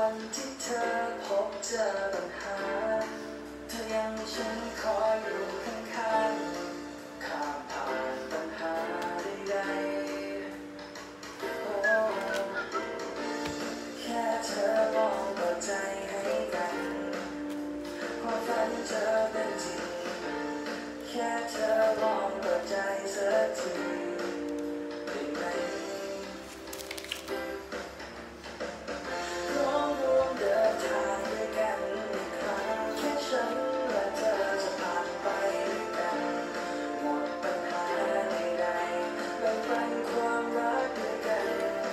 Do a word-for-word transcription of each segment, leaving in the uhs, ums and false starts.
วันที่เธอพบเจอปัญหาเธอยังมีฉันคอยอยู่ข้างๆข้ามผ่านปัญหาใดๆโอ้แค่เธอมองเปิดใจให้กันความฝันเธอเป็นจริงแค่เธอมองเปิดใจสักทีได้ไหมร่วมร่วมเดินทางด้วยกันอีกครั้งแค่ฉันและเธอจะผ่านไปด้วยกันหมดปัญหาใดๆแบ่งปันความรักด้วยกัน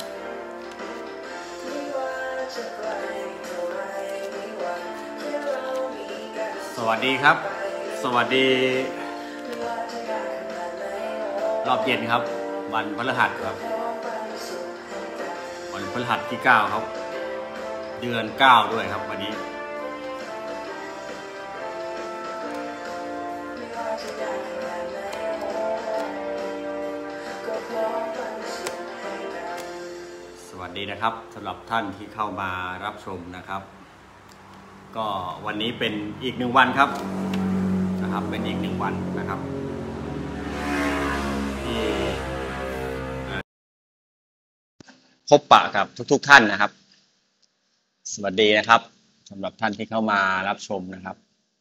ไม่ว่าจะไกลเท่าไรไม่ว่าแค่เรามีกันสวัสดีครับสวัสดีรอบเย็นครับวันพฤหัสครับวันพฤหัสที่เก้าครับเดือนเก้าด้วยครับวันนี้สวัสดีนะครับสำหรับท่านที่เข้ามารับชมนะครับก็วันนี้เป็นอีกหนึ่งวันครับนะครับเป็นอีกหนึ่งวันนะครับที่พบปะกับทุกๆท่านนะครับสวัสดีนะครับสำหรับท่านที่เข้ามารับชมนะครับ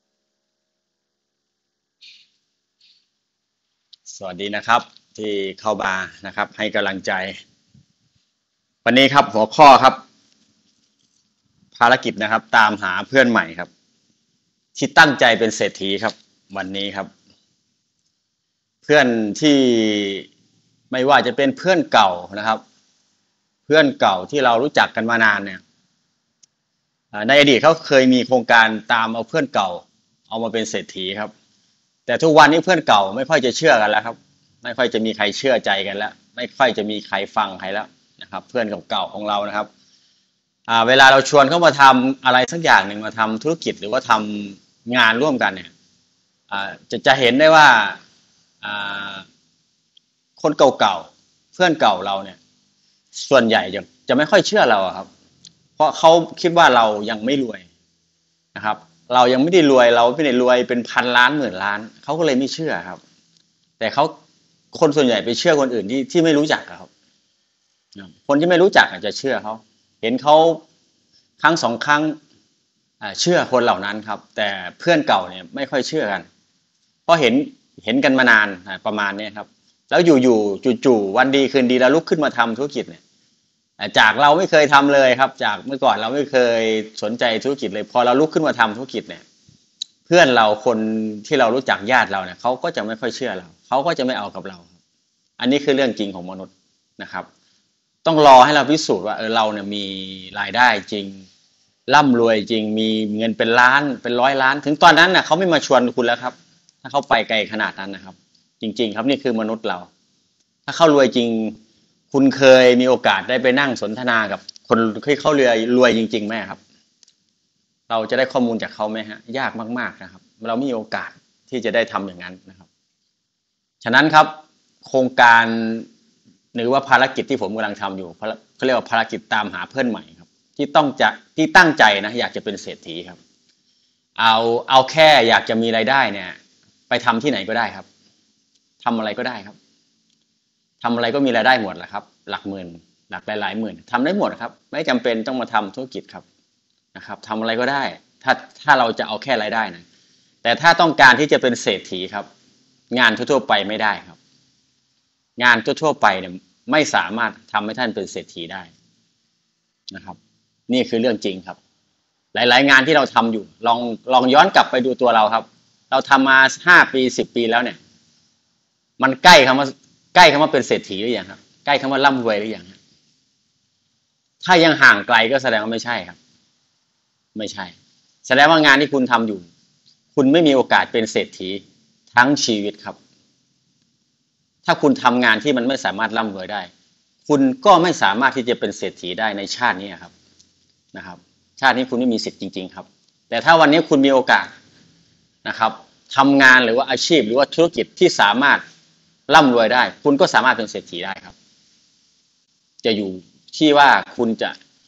สวัสดีนะครับที่เข้ามานะครับให้กำลังใจวันนี้ครับหัวข้อครับภารกิจนะครับตามหาเพื่อนใหม่ครับที่ตั้งใจเป็นเศรษฐีครับวันนี้ครับเพื่อนที่ไม่ว่าจะเป็นเพื่อนเก่านะครับเพื่อนเก่าที่เรารู้จักกันมานานเนี่ยในอดีตเขาเคยมีโครงการตามเอาเพื่อนเก่าเอามาเป็นเศรษฐีครับแต่ทุกวันนี้เพื่อนเก่าไม่ค่อยจะเชื่อกันแล้วครับไม่ค่อยจะมีใครเชื่อใจกันแล้วไม่ค่อยจะมีใครฟังใครแล้วนะครับเพื่อนเก่าๆของเรานะครับเวลาเราชวนเขามาทำอะไรสักอย่างหนึ่งมาทำธุรกิจหรือว่าทำงานร่วมกันเนี่ยจะจะเห็นได้ว่าคนเก่าๆเพื่อนเก่าเราเนี่ยส่วนใหญ่จะจะไม่ค่อยเชื่อเราครับเพราะเขาคิดว่าเรายังไม่รวยนะครับเรายังไม่ได้รวยเราไม่ได้รวยเป็นพันล้านหมื่นล้านเขาก็เลยไม่เชื่อครับแต่เขาคนส่วนใหญ่ไปเชื่อคนอื่นที่ที่ไม่รู้จักครับคนที่ไม่รู้จักอาจจะเชื่อเขาเห็นเขาครั้งสองครั้งเชื่อคนเหล่านั้นครับแต่เพื่อนเก่าเนี่ยไม่ค่อยเชื่อกันเพราะเห็นเห็นกันมานานประมาณนี้ครับแล้วอยู่ๆจู่ๆวันดีคืนดีแล้วลุกขึ้นมาทำธุรกิจเนี่ยจากเราไม่เคยทำเลยครับจากเมื่อก่อนเราไม่เคยสนใจธุรกิจเลยพอเราลุกขึ้นมาทำธุรกิจเนี่ยเพื่อนเราคนที่เรารู้จักญาติเราเนี่ยเขาก็จะไม่ค่อยเชื่อเราเขาก็จะไม่เอากับเราอันนี้คือเรื่องจริงของมนุษย์นะครับต้องรอให้เราพิสูจน์ว่าเออเราเนี่ยมีรายได้จริงร่ำรวยจริงมีเงินเป็นล้านเป็นร้อยล้านถึงตอนนั้นน่ะเขาไม่มาชวนคุณแล้วครับถ้าเขาไปไกลขนาดนั้นนะครับจริงๆครับนี่คือมนุษย์เราถ้าเขารวยจริงคุณเคยมีโอกาสได้ไปนั่งสนทนากับคนที่เขารวยรวยจริงๆไหมครับเราจะได้ข้อมูลจากเขาไหมฮะยากมากๆนะครับเราไม่มีโอกาสที่จะได้ทำอย่างนั้นนะครับฉะนั้นครับโครงการหรือว่าภารกิจที่ผมกำลังทำอยู่เขาเรียกว่าภารกิจตามหาเพื่อนใหม่ครับที่ต้องจะที่ตั้งใจนะอยากจะเป็นเศรษฐีครับเอาเอาแค่อยากจะมีรายได้เนี่ยไปทำที่ไหนก็ได้ครับทำอะไรก็ได้ครับทำอะไรก็มีรายได้หมดแหละครับหลักหมื่นหลักหลายๆหมื่นทำได้หมดครับไม่จำเป็นต้องมาทำธุรกิจครับนะครับทำอะไรก็ได้ถ้าถ้าเราจะเอาแค่รายได้นะแต่ถ้าต้องการที่จะเป็นเศรษฐีครับงานทั่วๆไปไม่ได้ครับงานทั่วๆไปเนี่ยไม่สามารถทำให้ท่านเป็นเศรษฐีได้นะครับนี่คือเรื่องจริงครับหลายๆงานที่เราทำอยู่ลองลองย้อนกลับไปดูตัวเราครับเราทำมาห้าปีสิบปีแล้วเนี่ยมันใกล้คำว่าใกล้คำว่าเป็นเศรษฐีหรือยังครับใกล้คำว่าร่ำรวยหรือยังถ้ายังห่างไกลก็แสดงว่าไม่ใช่ครับไม่ใช่แสดงว่างานที่คุณทำอยู่คุณไม่มีโอกาสเป็นเศรษฐีทั้งชีวิตครับถ้าคุณทำงานที่มันไม่สามารถร่ำรวยได้คุณก็ไม่สามารถที่จะเป็นเศรษฐีได้ในชาตินี้ครับนะครับชาตินี้คุณไม่มีสิทธิ์จริงๆครับแต่ถ้าวันนี้คุณมีโอกาสนะครับทำงานหรือว่าอาชีพหรือว่าธุรกิจที่สามารถร่ำรวยได้คุณก็สามารถเป็นเศรษฐีได้ครับจะอยู่ที่ว่าคุณจะ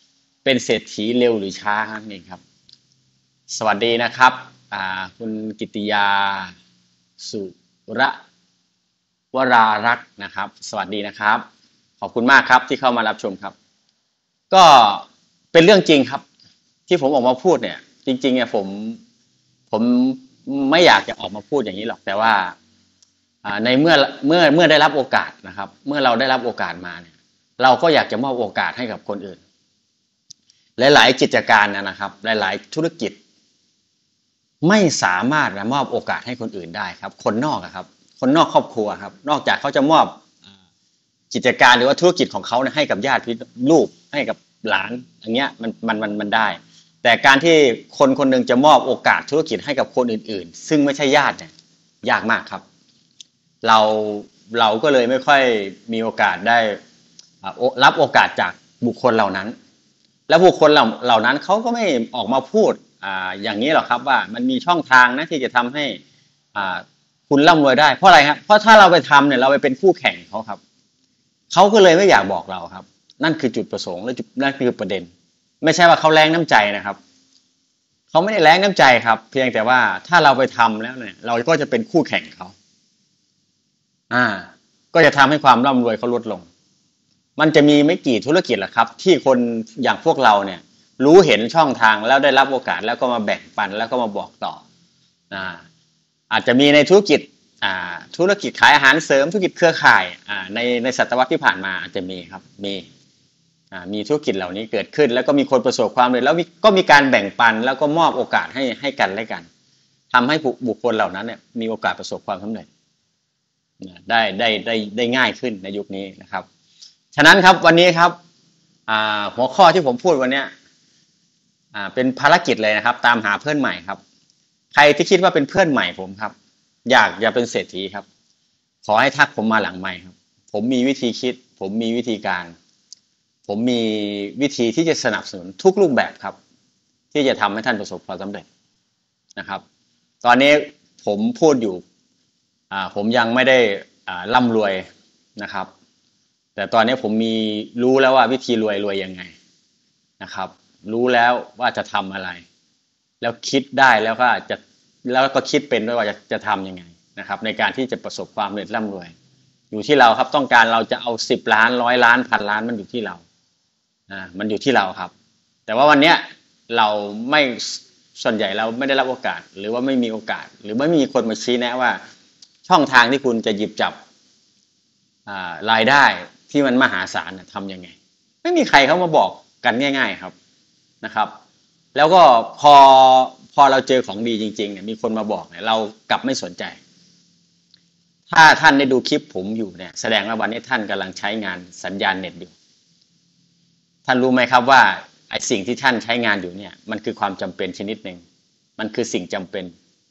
เป็นเศรษฐีเร็วหรือช้าครับนี่ครับสวัสดีนะครับคุณกิติยาสุรวรารักษ์นะครับสวัสดีนะครับขอบคุณมากครับที่เข้ามารับชมครับก็เป็นเรื่องจริงครับที่ผมออกมาพูดเนี่ยจริงๆเนี่ยผมผมไม่อยากจะออกมาพูดอย่างนี้หรอกแต่ว่าในเมื่อเมื่อเมื่อได้รับโอกาสนะครับเมื่อเราได้รับโอกาสมาเนี่ยเราก็อยากจะมอบโอกาสให้กับคนอื่นหลายๆกิจการนะครับหลายๆธุรกิจไม่สามารถมอบโอกาสให้คนอื่นได้ครับคนนอกครับคนนอกครอบครัวครับนอกจากเขาจะมอบกิจการหรือว่าธุรกิจของเขาให้กับญาติลูกให้กับหลานอย่างเงี้ยมันมันมันมันได้แต่การที่คนคนหนึ่งจะมอบโอกาสธุรกิจให้กับคนอื่นๆซึ่งไม่ใช่ญาติเนี่ยยากมากครับเราเราก็เลยไม่ค่อยมีโอกาสได้รับโอกาสจากบุคคลเหล่านั้นแล้วบุคคลเหล่านั้นเขาก็ไม่ออกมาพูดอ่าอย่างนี้หรอกครับว่ามันมีช่องทางนะที่จะทำให้อ่าคุณร่ำรวยได้เพราะอะไรครับเพราะถ้าเราไปทำเนี่ยเราไปเป็นคู่แข่งเขาครับเขาก็เลยไม่อยากบอกเราครับนั่นคือจุดประสงค์และนั่นคือประเด็นไม่ใช่ว่าเขาแรงน้ำใจนะครับเขาไม่ได้แรงน้ำใจครับเพียงแต่ว่าถ้าเราไปทำแล้วเนี่ยเราก็จะเป็นคู่แข่งเขาอ่าก็จะทำให้ความร่ำรวยเขาลดลงมันจะมีไม่กี่ธุรกิจแหละครับที่คนอย่างพวกเราเนี่ยรู้เห็นช่องทางแล้วได้รับโอกาสแล้วก็มาแบ่งปันแล้วก็มาบอกต่ออ่าอาจจะมีในธุรกิจอ่าธุรกิจขายอาหารเสริมธุรกิจเครือข่ายอ่าในในศตวรรษที่ผ่านมาอาจจะมีครับมีอ่ามีธุรกิจเหล่านี้เกิดขึ้นแล้วก็มีคนประสบความสำเร็จแล้วก็มีการแบ่งปันแล้วก็มอบโอกาสให้ให้กันและกันทำให้บุคคลเหล่านั้นเนี่ยมีโอกาสประสบความสำเร็จได้ได้ได้ได้ง่ายขึ้นในยุคนี้นะครับฉะนั้นครับวันนี้ครับหัวข้อที่ผมพูดวันนี้เป็นภารกิจเลยนะครับตามหาเพื่อนใหม่ครับใครที่คิดว่าเป็นเพื่อนใหม่ผมครับอยากจะเป็นเศรษฐีครับขอให้ทักผมมาหลังไมค์ครับผมมีวิธีคิดผมมีวิธีการผมมีวิธีที่จะสนับสนุนทุกรูปแบบครับที่จะทำให้ท่านประสบความสำเร็จนะครับตอนนี้ผมพูดอยู่ผมยังไม่ได้ร่ำรวยนะครับแต่ตอนนี้ผมมีรู้แล้วว่าวิธีรวยรวยยังไงนะครับรู้แล้วว่าจะทำอะไรแล้วคิดได้แล้วก็จะแล้วก็คิดเป็นด้วยว่าจะจะทำยังไงนะครับในการที่จะประสบความสำเร็จร่ำรวยอยู่ที่เราครับต้องการเราจะเอาสิบล้านร้อยล้านพันล้านมันอยู่ที่เราอ่ามันอยู่ที่เราครับแต่ว่าวันนี้เราไม่ส่วนใหญ่เราไม่ได้รับโอกาสหรือว่าไม่มีโอกาสหรือไม่มีคนมาชี้แนะว่าช่องทางที่คุณจะหยิบจับอ่ารายได้ที่มันมหาศาลทำยังไงไม่มีใครเขามาบอกกันง่ายๆครับนะครับแล้วก็พอพอเราเจอของดีจริงๆเนี่ยมีคนมาบอกเนี่ยเรากลับไม่สนใจถ้าท่านได้ดูคลิปผมอยู่เนี่ยแสดงว่าวันนี้ท่านกำลังใช้งานสัญญาณเน็ตอยู่ท่านรู้ไหมครับว่าไอ้สิ่งที่ท่านใช้งานอยู่เนี่ยมันคือความจำเป็นชนิดหนึ่งมันคือสิ่งจำเป็น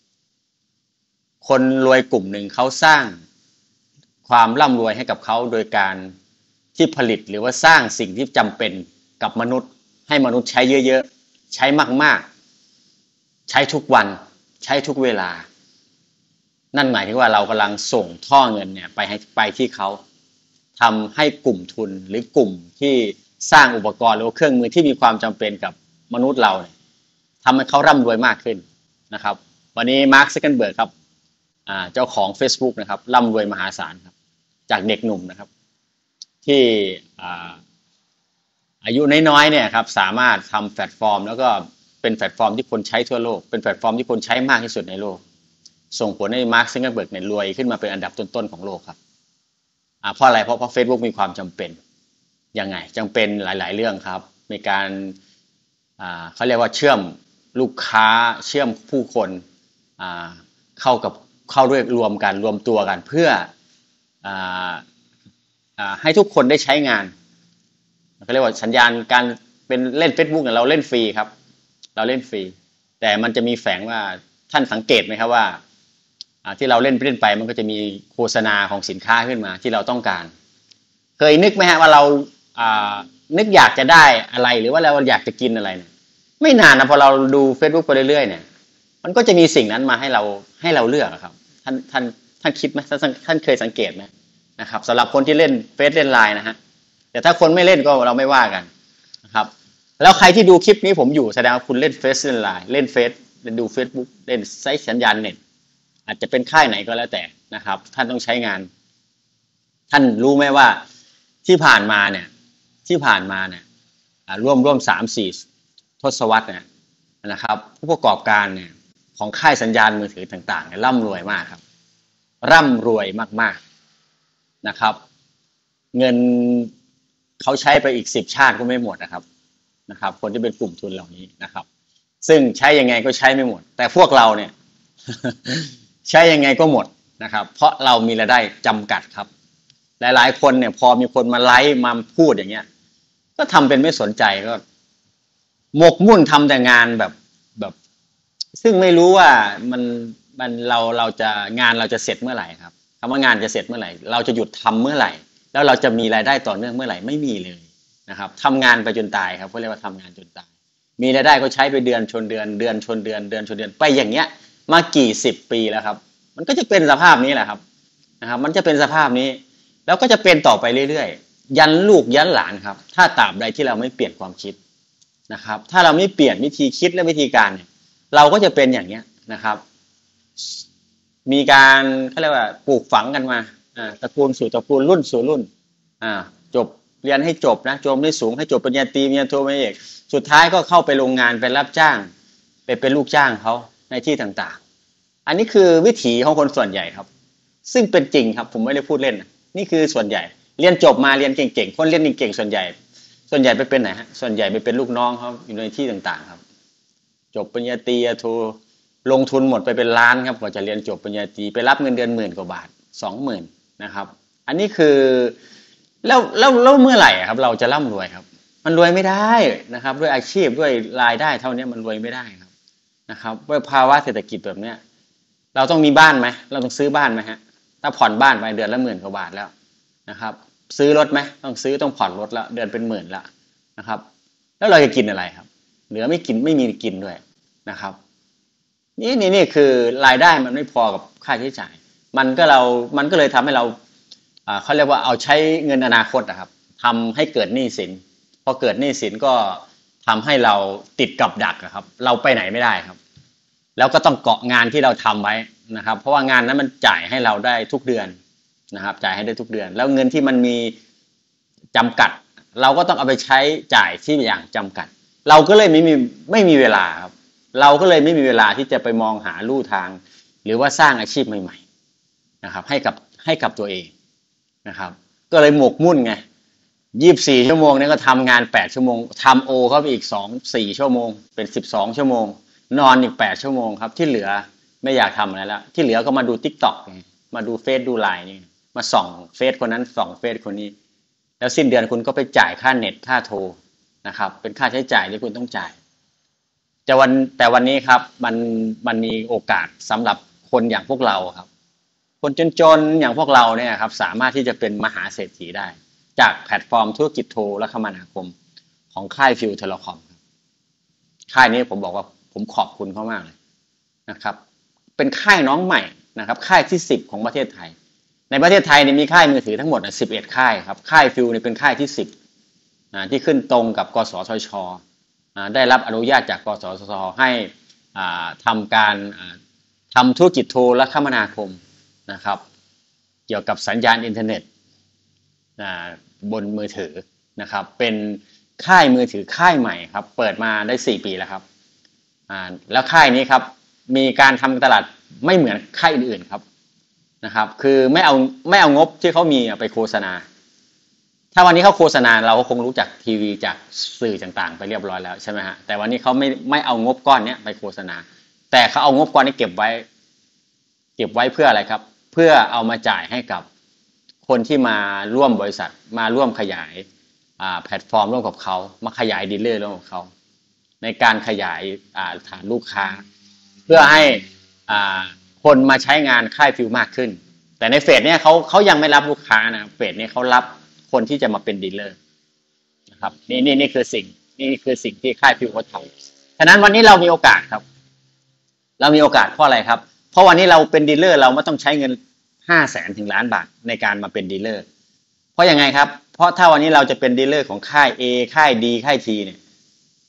คนรวยกลุ่มหนึ่งเขาสร้างความร่ำรวยให้กับเขาโดยการที่ผลิตหรือว่าสร้างสิ่งที่จำเป็นกับมนุษย์ให้มนุษย์ใช้เยอะๆใช้มากๆใช้ทุกวันใช้ทุกเวลานั่นหมายถึงว่าเรากำลังส่งท่อเงินเนี่ยไปให้ไปที่เขาทำให้กลุ่มทุนหรือกลุ่มที่สร้างอุปกรณ์หรือเครื่องมือที่มีความจำเป็นกับมนุษย์เราเนี่ยทำให้เขาร่ำรวยมากขึ้นนะครับวันนี้มาร์ค ซักเกอร์เบิร์กครับเจ้าของ Facebook นะครับร่ำรวยมหาศาลครับจากเด็กหนุ่มนะครับที่อายุน้อยๆเนี่ยครับสามารถทำแพลตฟอร์มแล้วก็เป็นแพลตฟอร์มที่คนใช้ทั่วโลกเป็นแพลตฟอร์มที่คนใช้มากที่สุดในโลกส่งผลให้มาร์ค ซักเกอร์เบิร์กเนี่ยรวยขึ้นมาเป็นอันดับต้นๆของโลกครับเพราะอะไรเพราะเพราะ Facebook มีความจำเป็นยังไงจำเป็นหลายๆเรื่องครับในการเขาเรียกว่าเชื่อมลูกค้าเชื่อมผู้คนเข้ากับเข้าด้วยรวมกันรวมตัวกันเพื่อให้ทุกคนได้ใช้งานเขาเรียกว่าสัญญาณการเป็นเล่น Facebook เนี่ยเราเล่นฟรีครับเราเล่นฟรีแต่มันจะมีแฝงว่าท่านสังเกตไหมครับว่าที่เราเล่นเล่นไปมันก็จะมีโฆษณาของสินค้าขึ้นมาที่เราต้องการเคยนึกไหมฮะว่าเรานึกอยากจะได้อะไรหรือว่าเราอยากจะกินอะไรเนี่ยไม่นานนะพอเราดู Facebook ไปเรื่อยๆเนี่ยมันก็จะมีสิ่งนั้นมาให้เราให้เราเลือกครับท่านท่านท่านคิดไหมท่านท่านเคยสังเกตไหมนะครับสำหรับคนที่เล่นเฟซเล่นไลน์นะฮะแต่ถ้าคนไม่เล่นก็เราไม่ว่ากันนะครับแล้วใครที่ดูคลิปนี้ผมอยู่แสดงว่าคุณเล่นเฟซเล่นไลน์เล่นเฟซเล่นดู Facebook เล่นใช้สัญญาณเน็ตอาจจะเป็นค่ายไหนก็แล้วแต่นะครับท่านต้องใช้งานท่านรู้ไหมว่าที่ผ่านมาเนี่ยที่ผ่านมาเนี่ยร่วมร่วมสามสี่ทศวรรษเนี่ยนะครับผู้ประกอบการเนี่ยของค่ายสัญญาณมือถือต่างๆเนี่ยร่ำรวยมากครับร่ำรวยมากๆนะครับเงินเขาใช้ไปอีกสิบชาติก็ไม่หมดนะครับนะครับคนที่เป็นกลุ่มทุนเหล่านี้นะครับซึ่งใช้ยังไงก็ใช้ไม่หมดแต่พวกเราเนี่ย ใช้ยังไงก็หมดนะครับเพราะเรามีรายได้จำกัดครับหลายๆคนเนี่ยพอมีคนมาไลฟ์มาพูดอย่างเงี้ยก็ทำเป็นไม่สนใจก็หมกมุ่นทำแต่งานแบบแบบซึ่งไม่รู้ว่ามันมันเราเราจะงานเราจะเสร็จเมื่อไหร่ครับคำว่างานจะเสร็จเมื่อไหร่เราจะหยุดทำเมื่อไหร่แล้วเราจะมีรายได้ต่อเนื่องเมื่อไหร่ไม่มีเลยนะครับทำงานไปจนตายครับเขาเรียกว่าทำงานจนตายมีรายได้ก็ใช้ไปเดือนชนเดือนเดือนชนเดือนเดือนชนเดือนไปอย่างเงี้ยมากี่สิบปีแล้วครับมันก็จะเป็นสภาพนี้แหละครับนะครับมันจะเป็นสภาพนี้แล้วก็จะเป็นต่อไปเรื่อยๆยันลูกยันหลานครับถ้าตราบใดที่เราไม่เปลี่ยนความคิดนะครับถ้าเราไม่เปลี่ยนวิธีคิดและวิธีการเนี่ยเราก็จะเป็นอย่างเนี้ยนะครับมีการเขาเรียกว่าปลูกฝังกันมาอ่าตระกูลสู่ตระกูลรุ่นสู่รุ่นอ่าจบเรียนให้จบนะจบได้สูงให้จบปริญญาตรีปริญญาโทปริญญาเอกสุดท้ายก็เข้าไปโรงงานไปรับจ้างไปเป็นลูกจ้างเขาในที่ต่างๆอันนี้คือวิถีของคนส่วนใหญ่ครับซึ่งเป็นจริงครับผมไม่ได้พูดเล่นนี่คือส่วนใหญ่เรียนจบมาเรียนเก่งๆคนเรียนเก่งๆส่วนใหญ่ส่วนใหญ่ไปเป็นไหนฮะส่วนใหญ่ไปเป็นลูกน้องเขาอยู่ในที่ต่างๆครับจบปริญญาตรีโทลงทุนหมดไปเป็นล้านครับกว่าจะเรียนจบปริญญาตรีไปรับเงินเดือนหมื่นกว่าบาทสองหมื่นนะครับอันนี้คือแล้วแล้วแล้วเมื่อไหร่ครับเราจะร่ำรวยครับมันรวยไม่ได้นะครับด้วยอาชีพด้วยรายได้เท่านี้มันรวยไม่ได้ครับนะครับด้วยภาวะเศรษฐกิจแบบเนี้ยเราต้องมีบ้านไหมเราต้องซื้อบ้านไหมฮะถ้าผ่อนบ้านไปเดือนละหมื่นกว่าบาทแล้วนะครับซื้อรถไหมต้องซื้อต้องผ่อนรถแล้วเดือนเป็นหมื่นแล้วนะครับแล้วเราจะกินอะไรครับเหลือไม่กินไม่มีกินด้วยนะครับนี่นี่นี่คือรายได้มันไม่พอกับค่าใช้จ่ายมันก็เรามันก็เลยทำให้เราเขาเรียกว่าเอาใช้เงินอนาคตนะครับทำให้เกิดหนี้สินพอเกิดหนี้สินก็ทำให้เราติดกับดักครับเราไปไหนไม่ได้ครับแล้วก็ต้องเกาะงานที่เราทำไว้นะครับเพราะว่างานนั้นมันจ่ายให้เราได้ทุกเดือนนะครับจ่ายให้ได้ทุกเดือนแล้วเงินที่มันมีจำกัดเราก็ต้องเอาไปใช้จ่ายที่อย่างจำกัดเราก็เลยไม่มีไม่มีเวลาครับเราก็เลยไม่มีเวลาที่จะไปมองหาลู่ทางหรือว่าสร้างอาชีพใหม่ๆนะครับให้กับให้กับตัวเองนะครับก็เลยหมกมุ่นไงยี่สิบสี่ชั่วโมงนี่ก็ทำงานแปดชั่วโมงทำโอเข้าไปอีกสอง สี่ชั่วโมงเป็นสิบสองชั่วโมงนอนอีกแปดชั่วโมงครับที่เหลือไม่อยากทำอะไรแล้วที่เหลือก็มาดู TikTok มาดูเฟซดูไลน์นี่มาส่องเฟซคนนั้นส่องเฟซคนนี้แล้วสิ้นเดือนคุณก็ไปจ่ายค่าเน็ตค่าโทรนะครับเป็นค่าใช้จ่ายที่คุณต้องจ่ายแต่วันแต่วันนี้ครับมันมันมีโอกาสสำหรับคนอย่างพวกเราครับคนจนๆอย่างพวกเราเนี่ยครับสามารถที่จะเป็นมหาเศรษฐีได้จากแพลตฟอร์มธุรกิจโทรและคมนาคมของค่ายฟิวเทเลคอมค่ายนี้ผมบอกว่าผมขอบคุณเขามากเลยนะครับเป็นค่ายน้องใหม่นะครับค่ายที่สิบของประเทศไทยในประเทศไทยเนี่ยมีค่ายมือถือทั้งหมดสิบเอ็ดค่ายครับค่ายฟิวเนี่ยเป็นค่ายที่สิบที่ขึ้นตรงกับกสทช.ได้รับอนุญาตจากกสทช.ให้ทำการทำธุรกิจโทรและคมนาคมนะครับเกี่ยวกับสัญญาณอินเทอร์เน็ตบนมือถือนะครับเป็นค่ายมือถือค่ายใหม่ครับเปิดมาได้สี่ปีแล้วครับแล้วค่ายนี้ครับมีการทำตลาดไม่เหมือนค่ายอื่นๆครับนะครับคือไม่เอาไม่เอางบที่เขามีไปโฆษณาถ้าวันนี้เขาโฆษณาเราก็คงรู้จักทีวีจากสื่อต่างๆไปเรียบร้อยแล้วใช่ไหมฮะแต่วันนี้เขาไม่ไม่เอางบก้อนนี้ไปโฆษณาแต่เขาเอางบก้อนนี้เก็บไว้เก็บไว้เพื่ออะไรครับเพื่อเอามาจ่ายให้กับคนที่มาร่วมบริษัทมาร่วมขยายแพลตฟอร์มร่วมกับเขามาขยายดีลเลอร์ร่วมกับเขาในการขยายฐานลูกค้าเพื่อให้คนมาใช้งานค่ายฟิวมากขึ้นแต่ในเฟสเนี่ยเขาเขายังไม่รับลูกค้านะเฟสนี้เขารับคนที่จะมาเป็นดีลเลอร์นะครับนี่นี่นี่คือสิ่งนี่คือสิ่งที่ค่ายฟิวเขาทำฉะนั้นวันนี้เรามีโอกาสครับเรามีโอกาสเพราะอะไรครับเพราะวันนี้เราเป็นดีลเลอร์เราไม่ต้องใช้เงินห้าแสนถึงล้านบาทในการมาเป็นดีลเลอร์เพราะยังไงครับเพราะถ้าวันนี้เราจะเป็นดีลเลอร์ของค่าย A ค่าย D ค่าย T เนี่ย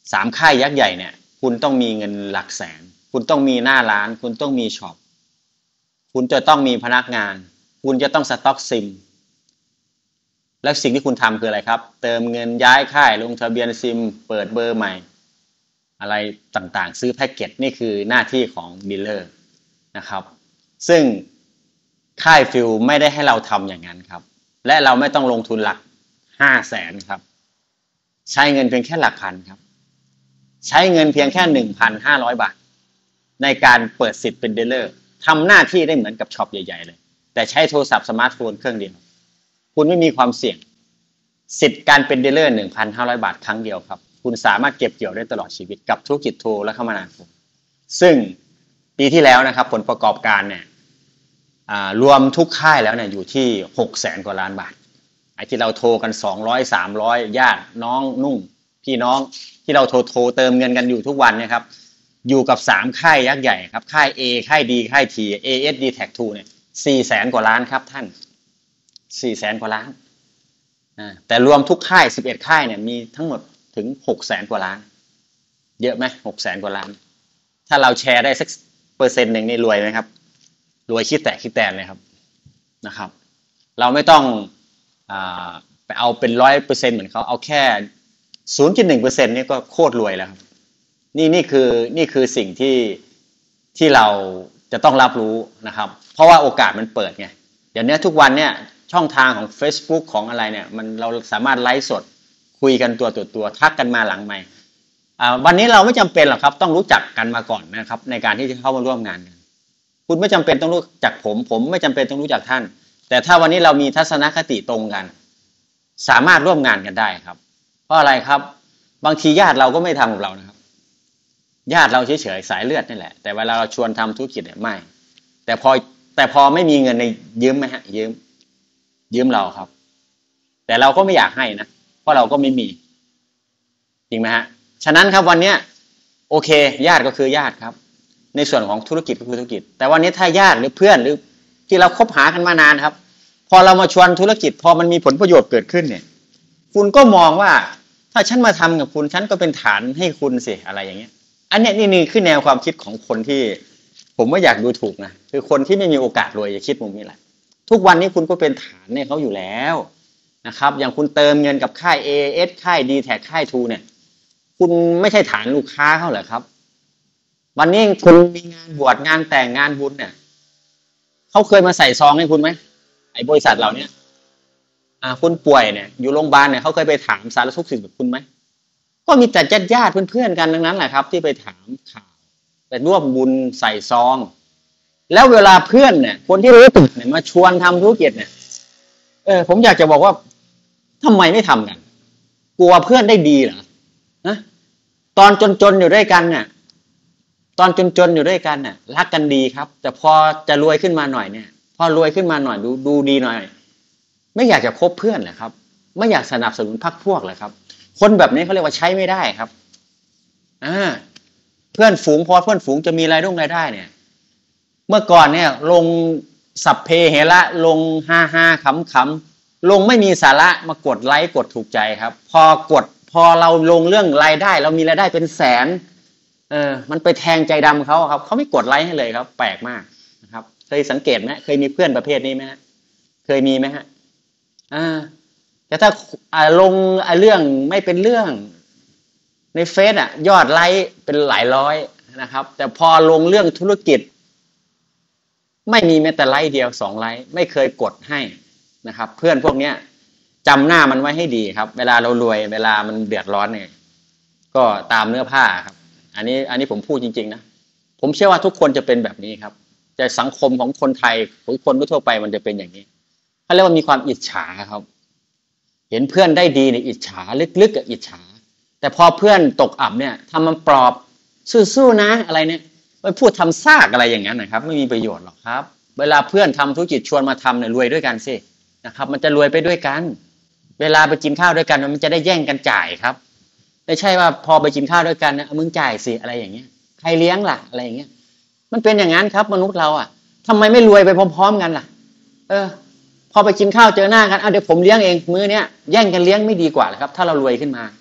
สามค่ายยักษ์ใหญ่เนี่ยคุณต้องมีเงินหลักแสนคุณต้องมีหน้าร้านคุณต้องมีช็อปคุณจะต้องมีพนักงานคุณจะต้องสต็อกซิมแล้วสิ่งที่คุณทำคืออะไรครับเติมเงินย้ายค่ายลงทะเบียนซิมเปิดเบอร์ใหม่อะไรต่างๆซื้อแพ็กเกจนี่คือหน้าที่ของดีลเลอร์นะครับซึ่งค่ายฟิลไม่ได้ให้เราทำอย่างนั้นครับและเราไม่ต้องลงทุนหลักห้าแสนครับใช้เงินเพียงแค่หลักพันครับใช้เงินเพียงแค่ หนึ่งพันห้าร้อย บาทในการเปิดสิทธิ์เป็นดีลเลอร์ทำหน้าที่ได้เหมือนกับช็อปใหญ่ๆเลยแต่ใช้โทรศัพท์สมาร์ทโฟนเครื่องเดียวคุณไม่มีความเสี่ยงสิทธิ์การเป็นดีลเลอร์ หนึ่งพันห้าร้อย บาทครั้งเดียวครับคุณสามารถเก็บเกี่ยวได้ตลอดชีวิตกับธุรกิจโทรและคมนาคมซึ่งปีที่แล้วนะครับผลประกอบการเนี่ยรวมทุกค่ายแล้วเนี่ยอยู่ที่หกแสนกว่าล้านบาทไอ้ที่เราโทรกันสองร้อย สามร้อยญาติน้องนุ่งพี่น้องที่เราโทรโทรเติมเงินกันอยู่ทุกวันเนี่ยครับอยู่กับสามค่ายยักษ์ใหญ่ครับค่าย A ค่าย D ค่าย T เอ เอส ดี แท็ก ทูเนี่ยสี่แสนกว่าล้านครับท่านสี่แสนกว่าล้านแต่รวมทุกค่ายสิบเอ็ดค่ายเนี่ยมีทั้งหมดถึงหกแสนกว่าล้านเยอะไหมหกแสนกว่าล้านถ้าเราแชร์ได้สักเปอร์เซ็นต์หนึ่งนี่รวยไหมครับรวยคิดแตกคิดแตนเลยครับนะครับเราไม่ต้องอ่าไปเอาเป็นร้อยเปอร์เซ็นต์เหมือนเขาเอาแค่ศูนย์จุดหนึ่งเปอร์เซ็นต์นี่ก็โคตรรวยแล้วครับนี่นี่คือนี่คือสิ่งที่ที่เราจะต้องรับรู้นะครับเพราะว่าโอกาสมันเปิดไงเดี๋ยวนี้ทุกวันเนี่ยช่องทางของ Facebook ของอะไรเนี่ยมันเราสามารถไลฟ์สดคุยกันตัวต่อตัวทักกันมาหลังไมค์วันนี้เราไม่จำเป็นหรอกครับต้องรู้จักกันมาก่อนนะครับในการที่จะเข้ามาร่วมงานกันคุณไม่จำเป็นต้องรู้จักผมผมไม่จำเป็นต้องรู้จักท่านแต่ถ้าวันนี้เรามีทัศนคติตรงกันสามารถร่วมงานกันได้ครับเพราะอะไรครับบางทีญาติเราก็ไม่ทำกับเรานะครับญาติเราเฉยๆสายเลือดนี่แหละแต่เวลาเราชวนทำธุรกิจเนี่ยไม่แต่พอแต่พอไม่มีเงินในยืมไหมฮะยืมยืมเราครับแต่เราก็ไม่อยากให้นะเพราะเราก็ไม่มีจริงไหมฮะฉะนั้นครับวันนี้โอเคญาติก็คือญาติครับในส่วนของธุรกิจก็คือธุรกิจแต่วันนี้ถ้าญาติหรือเพื่อนหรือที่เราคบหากันมานานครับพอเรามาชวนธุรกิจพอมันมีผลประโยชน์เกิดขึ้นเนี่ยคุณก็มองว่าถ้าฉันมาทำกับคุณฉันก็เป็นฐานให้คุณสิอะไรอย่างเงี้ยอันนี้นี่นี่คือแนวความคิดของคนที่ผมไม่อยากดูถูกนะคือคนที่ไม่มีโอกาสรวยอย่าคิดมุมนี้แหละทุกวันนี้คุณก็เป็นฐานให้เขาอยู่แล้วนะครับอย่างคุณเติมเงินกับค่าย เอ เอส ค่าย D แท็กค่าย ทูเนี่ยคุณไม่ใช่ฐานลูกค้าเขาเหรอครับวันนี้คุณมีงานบวชงานแต่งงานบุญเนี่ยเขาเคยมาใส่ซองให้คุณไหมไอ้บริษัทเหล่านี้อ่าคุณป่วยเนี่ยอยู่โรงพยาบาลเนี่ยเขาเคยไปถามสารทุกข์สุขกับคุณไหมก็มีแต่ญาติญาติเพื่อนๆกันทั้งนั้นแหละครับที่ไปถามข่าวไปร่วมบุญใส่ซองแล้วเวลาเพื่อนเนี่ยคนที่รู้ตึกเนี่ยมาชวนทำธุรกิจเนี่ยเออผมอยากจะบอกว่าทำไมไม่ทำกันกลัวเพื่อนได้ดีเหรอนะตอนจนๆอยู่ด้วยกันเนี่ยตอนจนๆอยู่ด้วยกันเนี่ยรักกันดีครับแต่พอจะรวยขึ้นมาหน่อยเนี่ยพอรวยขึ้นมาหน่อยดูดูดีหน่อยไม่อยากจะคบเพื่อนเหรอครับไม่อยากสนับสนุนพรรคพวกเหรอครับคนแบบนี้เขาเรียกว่าใช้ไม่ได้ครับอ่าเพื่อนฝูงพอเพื่อนฝูงจะมีรายได้รายได้เนี่ยเมื่อก่อนเนี่ยลงสัพเพเหระลงฮ่าฮ่าขำขำลงไม่มีสาระมากดไลค์กดถูกใจครับพอกดพอเราลงเรื่องรายได้เรามีรายได้เป็นแสนเออมันไปแทงใจดำเขาครับเขาไม่กดไลค์ให้เลยครับแปลกมากนะครับเคยสังเกตไหมเคยมีเพื่อนประเภทนี้ไหมฮะเคยมีไหมฮะอ่าแต่ถ้าลงเรื่องไม่เป็นเรื่องในเฟซอ่ะยอดไลค์เป็นหลายร้อยนะครับแต่พอลงเรื่องธุรกิจไม่มีแม้แต่ไลค์เดียวสองไลค์ไม่เคยกดให้นะครับเพื่อนพวกเนี้ยจำหน้ามันไว้ให้ดีครับเวลาเรารวยเวลามันเดือดร้อนเนี่ยก็ตามเนื้อผ้าครับอันนี้อันนี้ผมพูดจริงๆนะผมเชื่อว่าทุกคนจะเป็นแบบนี้ครับแต่สังคมของคนไทยหรือคนทั่วไปมันจะเป็นอย่างนี้เขาเรียกว่ามีความอิจฉาครับเห็นเพื่อนได้ดีเนี่ยอิจฉาลึกๆกับอิจฉาแต่พอเพื่อนตกอับเนี่ยทำมันปลอบสู้ๆนะอะไรเนี่ยไปพูดทำซากอะไรอย่างนั้นนะครับไม่มีประโยชน์หรอกครับเวลาเพื่อนทำธุรกิจชวนมาทำเนี่ยรวยด้วยกันสินะครับมันจะรวยไปด้วยกันเวลาไปกินข้าวด้วยกันมันจะได้แย่งกันจ่ายครับไม่ใช่ว่าพอไปกินข้าวด้วยกันนะมึงจ่ายสิอะไรอย่างเงี้ยใครเลี้ยงล่ะอะไรอย่างเงี้ยมันเป็นอย่างนั้นครับมนุษย์เราอ่ะทำไมไม่รวยไปพร้อมๆกันล่ะเออพอไปกินข้าวเจอหน้ากันอ่ะเดี๋ยวผมเลี้ยงเองมื้อเนี้ยแย่งกันเลี้ยงไม่ดีกว่าหรอครับถ้าเรารวยขึ้นมา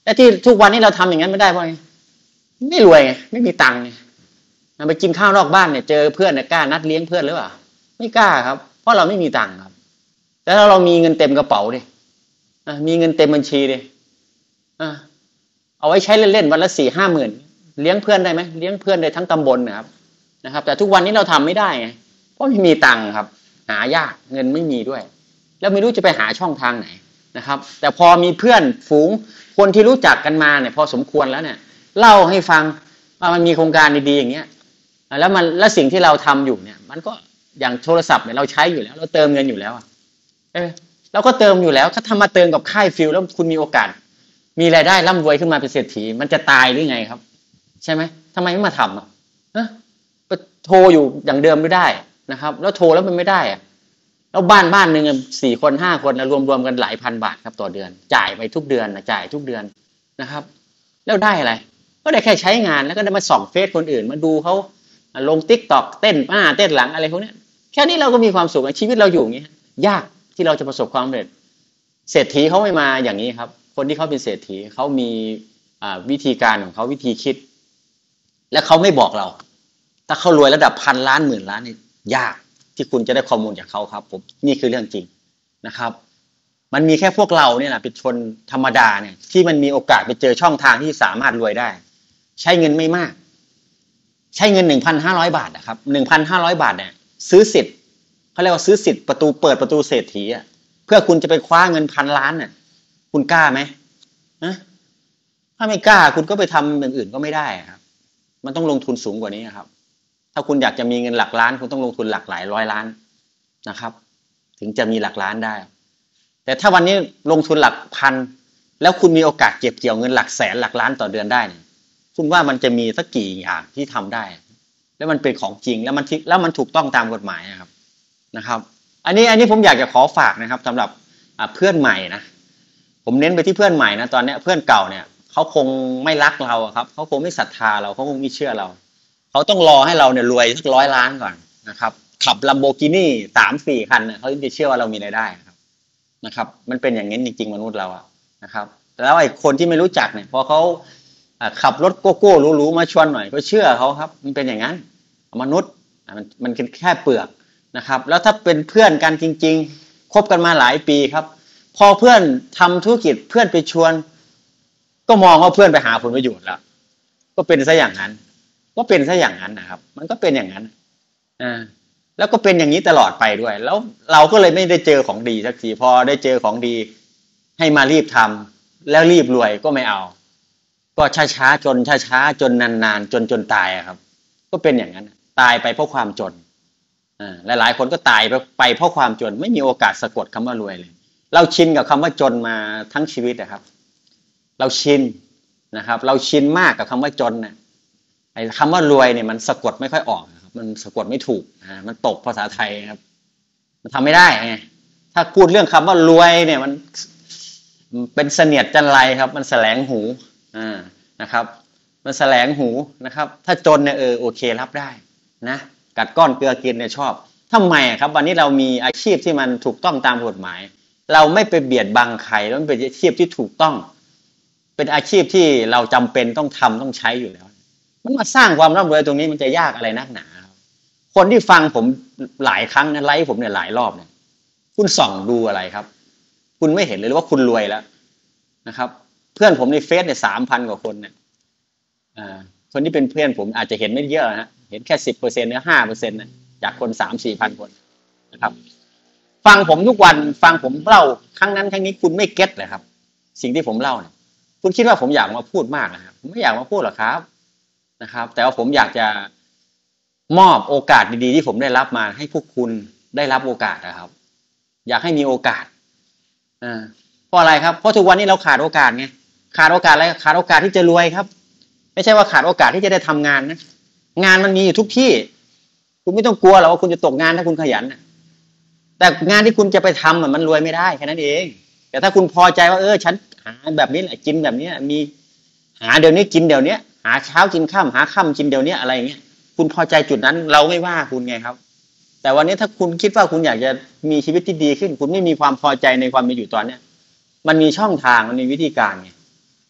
และที่ทุกวันนี้เราทำอย่างนั้นไม่ได้เพราะไงไม่รวยไงไม่มีตังค์ไงไปกินข้าวนอกบ้านเนี่ยเจอเพื่อนเนี่ยกล้านัดเลี้ยงเพื่อนหรือเปล่าไม่กล้าครับเพราะเราไม่มีตังค์ครับแต่ถ้าเรามีเงินเต็มกระเป๋าดิมีเงินเต็มบัญชีดิเอาไว้ใช้เล่นๆวันละสี่ห้าหมื่นเลี้ยงเพื่อนได้ไหมเลี้ยงเพื่อนได้ทั้งตำบลนะครับนะครับแต่ทุกวันนี้เราทำไม่ได้ไงเพราะไม่มีตังค์ครับหายากเงินไม่มีด้วยแล้วไม่รู้จะไปหาช่องทางไหนนะครับแต่พอมีเพื่อนฝูงคนที่รู้จักกันมาเนี่ยพอสมควรแล้วเนี่ยเล่าให้ฟังว่ามันมีโครงการดีๆอย่างเงี้ยแล้วมันแล้วสิ่งที่เราทำอยู่เนี่ยมันก็อย่างโทรศัพท์เนี่ยเราใช้อยู่แล้วเราเติมเงินอยู่แล้วเออเราก็เติมอยู่แล้วถ้าทำมาเติมกับค่ายฟิลแล้วคุณมีโอกาสมีรายได้ร่ำรวยขึ้นมาเป็นเศรษฐีมันจะตายหรือไงครับใช่ไหมทำไมไม่มาทำอ่ะโทรอยู่อย่างเดิมไม่ได้นะครับแล้วโทรแล้วมันไม่ได้อะแล้วบ้านบ้านหนึ่งสี่คนห้าคนรวมรวมกันหลายพันบาทครับต่อเดือนจ่ายไปทุกเดือนนะจ่ายทุกเดือนนะครับแล้วได้อะไรก็ได้แค่ใช้งานแล้วก็ได้มาส่องเฟซคนอื่นมาดูเขาลงติ๊กต็อกเต้นป้าเต้นหลังอะไรพวกนี้แค่นี้เราก็มีความสุขชีวิตเราอยู่อย่างนี้ยากที่เราจะประสบความสำเร็จเศรษฐีเขาไม่มาอย่างนี้ครับคนที่เขาเป็นเศรษฐีเขามีวิธีการของเขาวิธีคิดและเขาไม่บอกเราถ้าเขารวยระดับพันล้านหมื่นล้านนี่ยากที่คุณจะได้ข้อมูลจากเขาครับผมนี่คือเรื่องจริงนะครับมันมีแค่พวกเราเนี่ยแหละเป็นชนธรรมดาเนี่ยที่มันมีโอกาสไปเจอช่องทางที่สามารถรวยได้ใช้เงินไม่มากใช้เงิน หนึ่งพันห้าร้อย บาทนะครับ หนึ่งพันห้าร้อย บาทเนี่ยซื้อสิทธิ์เขาเรียกว่าซื้อสิทธิ์ประตูเปิดประตูเศรษฐีอ่ะเพื่อคุณจะไปคว้าเงินพันล้านน่ะคุณกล้าไหมนะถ้าไม่กล้าคุณก็ไปทำอย่างอื่นก็ไม่ได้ครับมันต้องลงทุนสูงกว่านี้ครับถ้าคุณอยากจะมีเงินหลักล้านคุณต้องลงทุนหลักหลายร้อยล้านนะครับถึงจะมีหลักล้านได้แต่ถ้าวันนี้ลงทุนหลักพันแล้วคุณมีโอกาสเก็บเกี่ยวเงินหลักแสนหลักล้านต่อเดือนได้เนี่ยคุณว่ามันจะมีสักกี่อย่างที่ทำได้แล้วมันเป็นของจริงแล้วมันแล้วมันถูกต้องตามกฎหมายนะครับนะครับอันนี้อันนี้ผมอยากจะขอฝากนะครับสำหรับเพื่อนใหม่นะผมเน้นไปที่เพื่อนใหม่นะตอนนี้เพื่อนเก่าเนี่ยเขาคงไม่รักเราครับเขาคงไม่ศรัทธาเราเขาคงไม่เชื่อเราเขาต้องรอให้เราเนี่ยรวยสักร้อยล้านก่อนนะครับขับลัมโบกินี่สามสี่คันเนี่ยเขาจะเชื่อว่าเรามีรายได้ครับนะครับมันเป็นอย่างนี้จริงๆมนุษย์เราอะนะครับแล้วไอ้คนที่ไม่รู้จักเนี่ยพอเขาขับรถโกโก้หรูๆมาชวนหน่อยก็เชื่อเขาครับมันเป็นอย่างนั้นมนุษย์มันมันแค่เปลือกนะครับแล้วถ้าเป็นเพื่อนกันจริงๆคบกันมาหลายปีครับพอเพื่อนทำธุรกิจเพื่อนไปชวนก็มองว่าเพื่อนไปหาผลประโยชน์แล้วก็เป็นซะอย่างนั้นก็เป็นซะอย่างนั้นนะครับมันก็เป็นอย่างนั้นอ่าแล้วก็เป็นอย่างนี้ตลอดไปด้วยแล้วเราก็เลยไม่ได้เจอของดีสักทีพอได้เจอของดีให้มารีบทำแล้วรีบรวยก็ไม่เอาก็ช้าๆจนช้าๆจนนานๆจนจนตายครับก็เป็นอย่างนั้นตายไปเพราะความจนอ่าหลายๆคนก็ตายไปเพราะความจนไม่มีโอกาสสะกดคำว่ารวยเลยเราชินกับคำว่าจนมาทั้งชีวิตนะครับเราชินนะครับเราชินมากกับคำว่าจนนะไอ้คำว่ารวยเนี่ยมันสะกดไม่ค่อยออกครับมันสะกดไม่ถูกอ่ามันตกภาษาไทยครับมันทำไม่ได้ไงถ้าพูดเรื่องคำว่ารวยเนี่ยมันเป็นเสนียดจันไรครับมันแสลงหูอ่านะครับมันแสลงหูนะครับถ้าจนเนี่ยเออโอเครับได้นะกัดก้อนเกลือกินเนี่ยชอบทำไมครับวันนี้เรามีอาชีพที่มันถูกต้องตามกฎหมายเราไม่ไปเบียดบังใครแล้วมันเป็นอาชีพที่ถูกต้องเป็นอาชีพที่เราจำเป็นต้องทำต้องใช้อยู่แล้วมันมาสร้างความร่ำรวยตรงนี้มันจะยากอะไรนักหนาคนที่ฟังผมหลายครั้งนะไลฟ์ผมเนี่ยหลายรอบเนี่ยคุณส่องดูอะไรครับคุณไม่เห็นเลยว่าคุณรวยแล้วนะครับเพื่อนผมในเฟซเนี่ยสามพันกว่าคนเนี่ยอ่าคนที่เป็นเพื่อนผมอาจจะเห็นไม่เยอะฮะเห็นแค่สิบเปอร์เซ็นต์หรือห้าเปอร์เซ็นต์นะจากคนสามสี่พันคนนะครับฟังผมทุกวันฟังผมเล่าครั้งนั้นครั้งนี้คุณไม่เก็ตเลยครับสิ่งที่ผมเล่าเนี่ยคุณคิดว่าผมอยากมาพูดมากนะครับผมไม่อยากมาพูดหรอกครับนะครับแต่ว่าผมอยากจะมอบโอกาสดีๆที่ผมได้รับมาให้พวกคุณได้รับโอกาสนะครับอยากให้มีโอกาสอ่าเพราะอะไรครับเพราะทุกวันนี้เราขาดโอกาสไงขาดโอกาสอะไรขาดโอกาสที่จะรวยครับไม่ใช่ว่าขาดโอกาสที่จะได้ทำงานนะงานมันมีอยู่ทุกที่คุณไม่ต้องกลัวหรอกว่าคุณจะตกงานถ้าคุณขยันนะแต่งานที่คุณจะไปทำมันรวยไม่ได้แค่นั้นเองแต่ถ้าคุณพอใจว่าเออฉันหาแบบนี้แหละกินแบบนี้มีหาเดี๋ยวนี้กินเดี๋ยวนี้หาเช้ากินค่ำหาค่ำกินเดี๋ยวนี้อะไรเงี้ยคุณพอใจจุดนั้นเราไม่ว่าคุณไงครับแต่วันนี้ถ้าคุณคิดว่าคุณอยากจะมีชีวิตที่ดีขึ้นคุณไม่มีความพอใจในความเป็นอยู่ตอนเนี้ยมันมีช่องทางมันมีวิธีการไง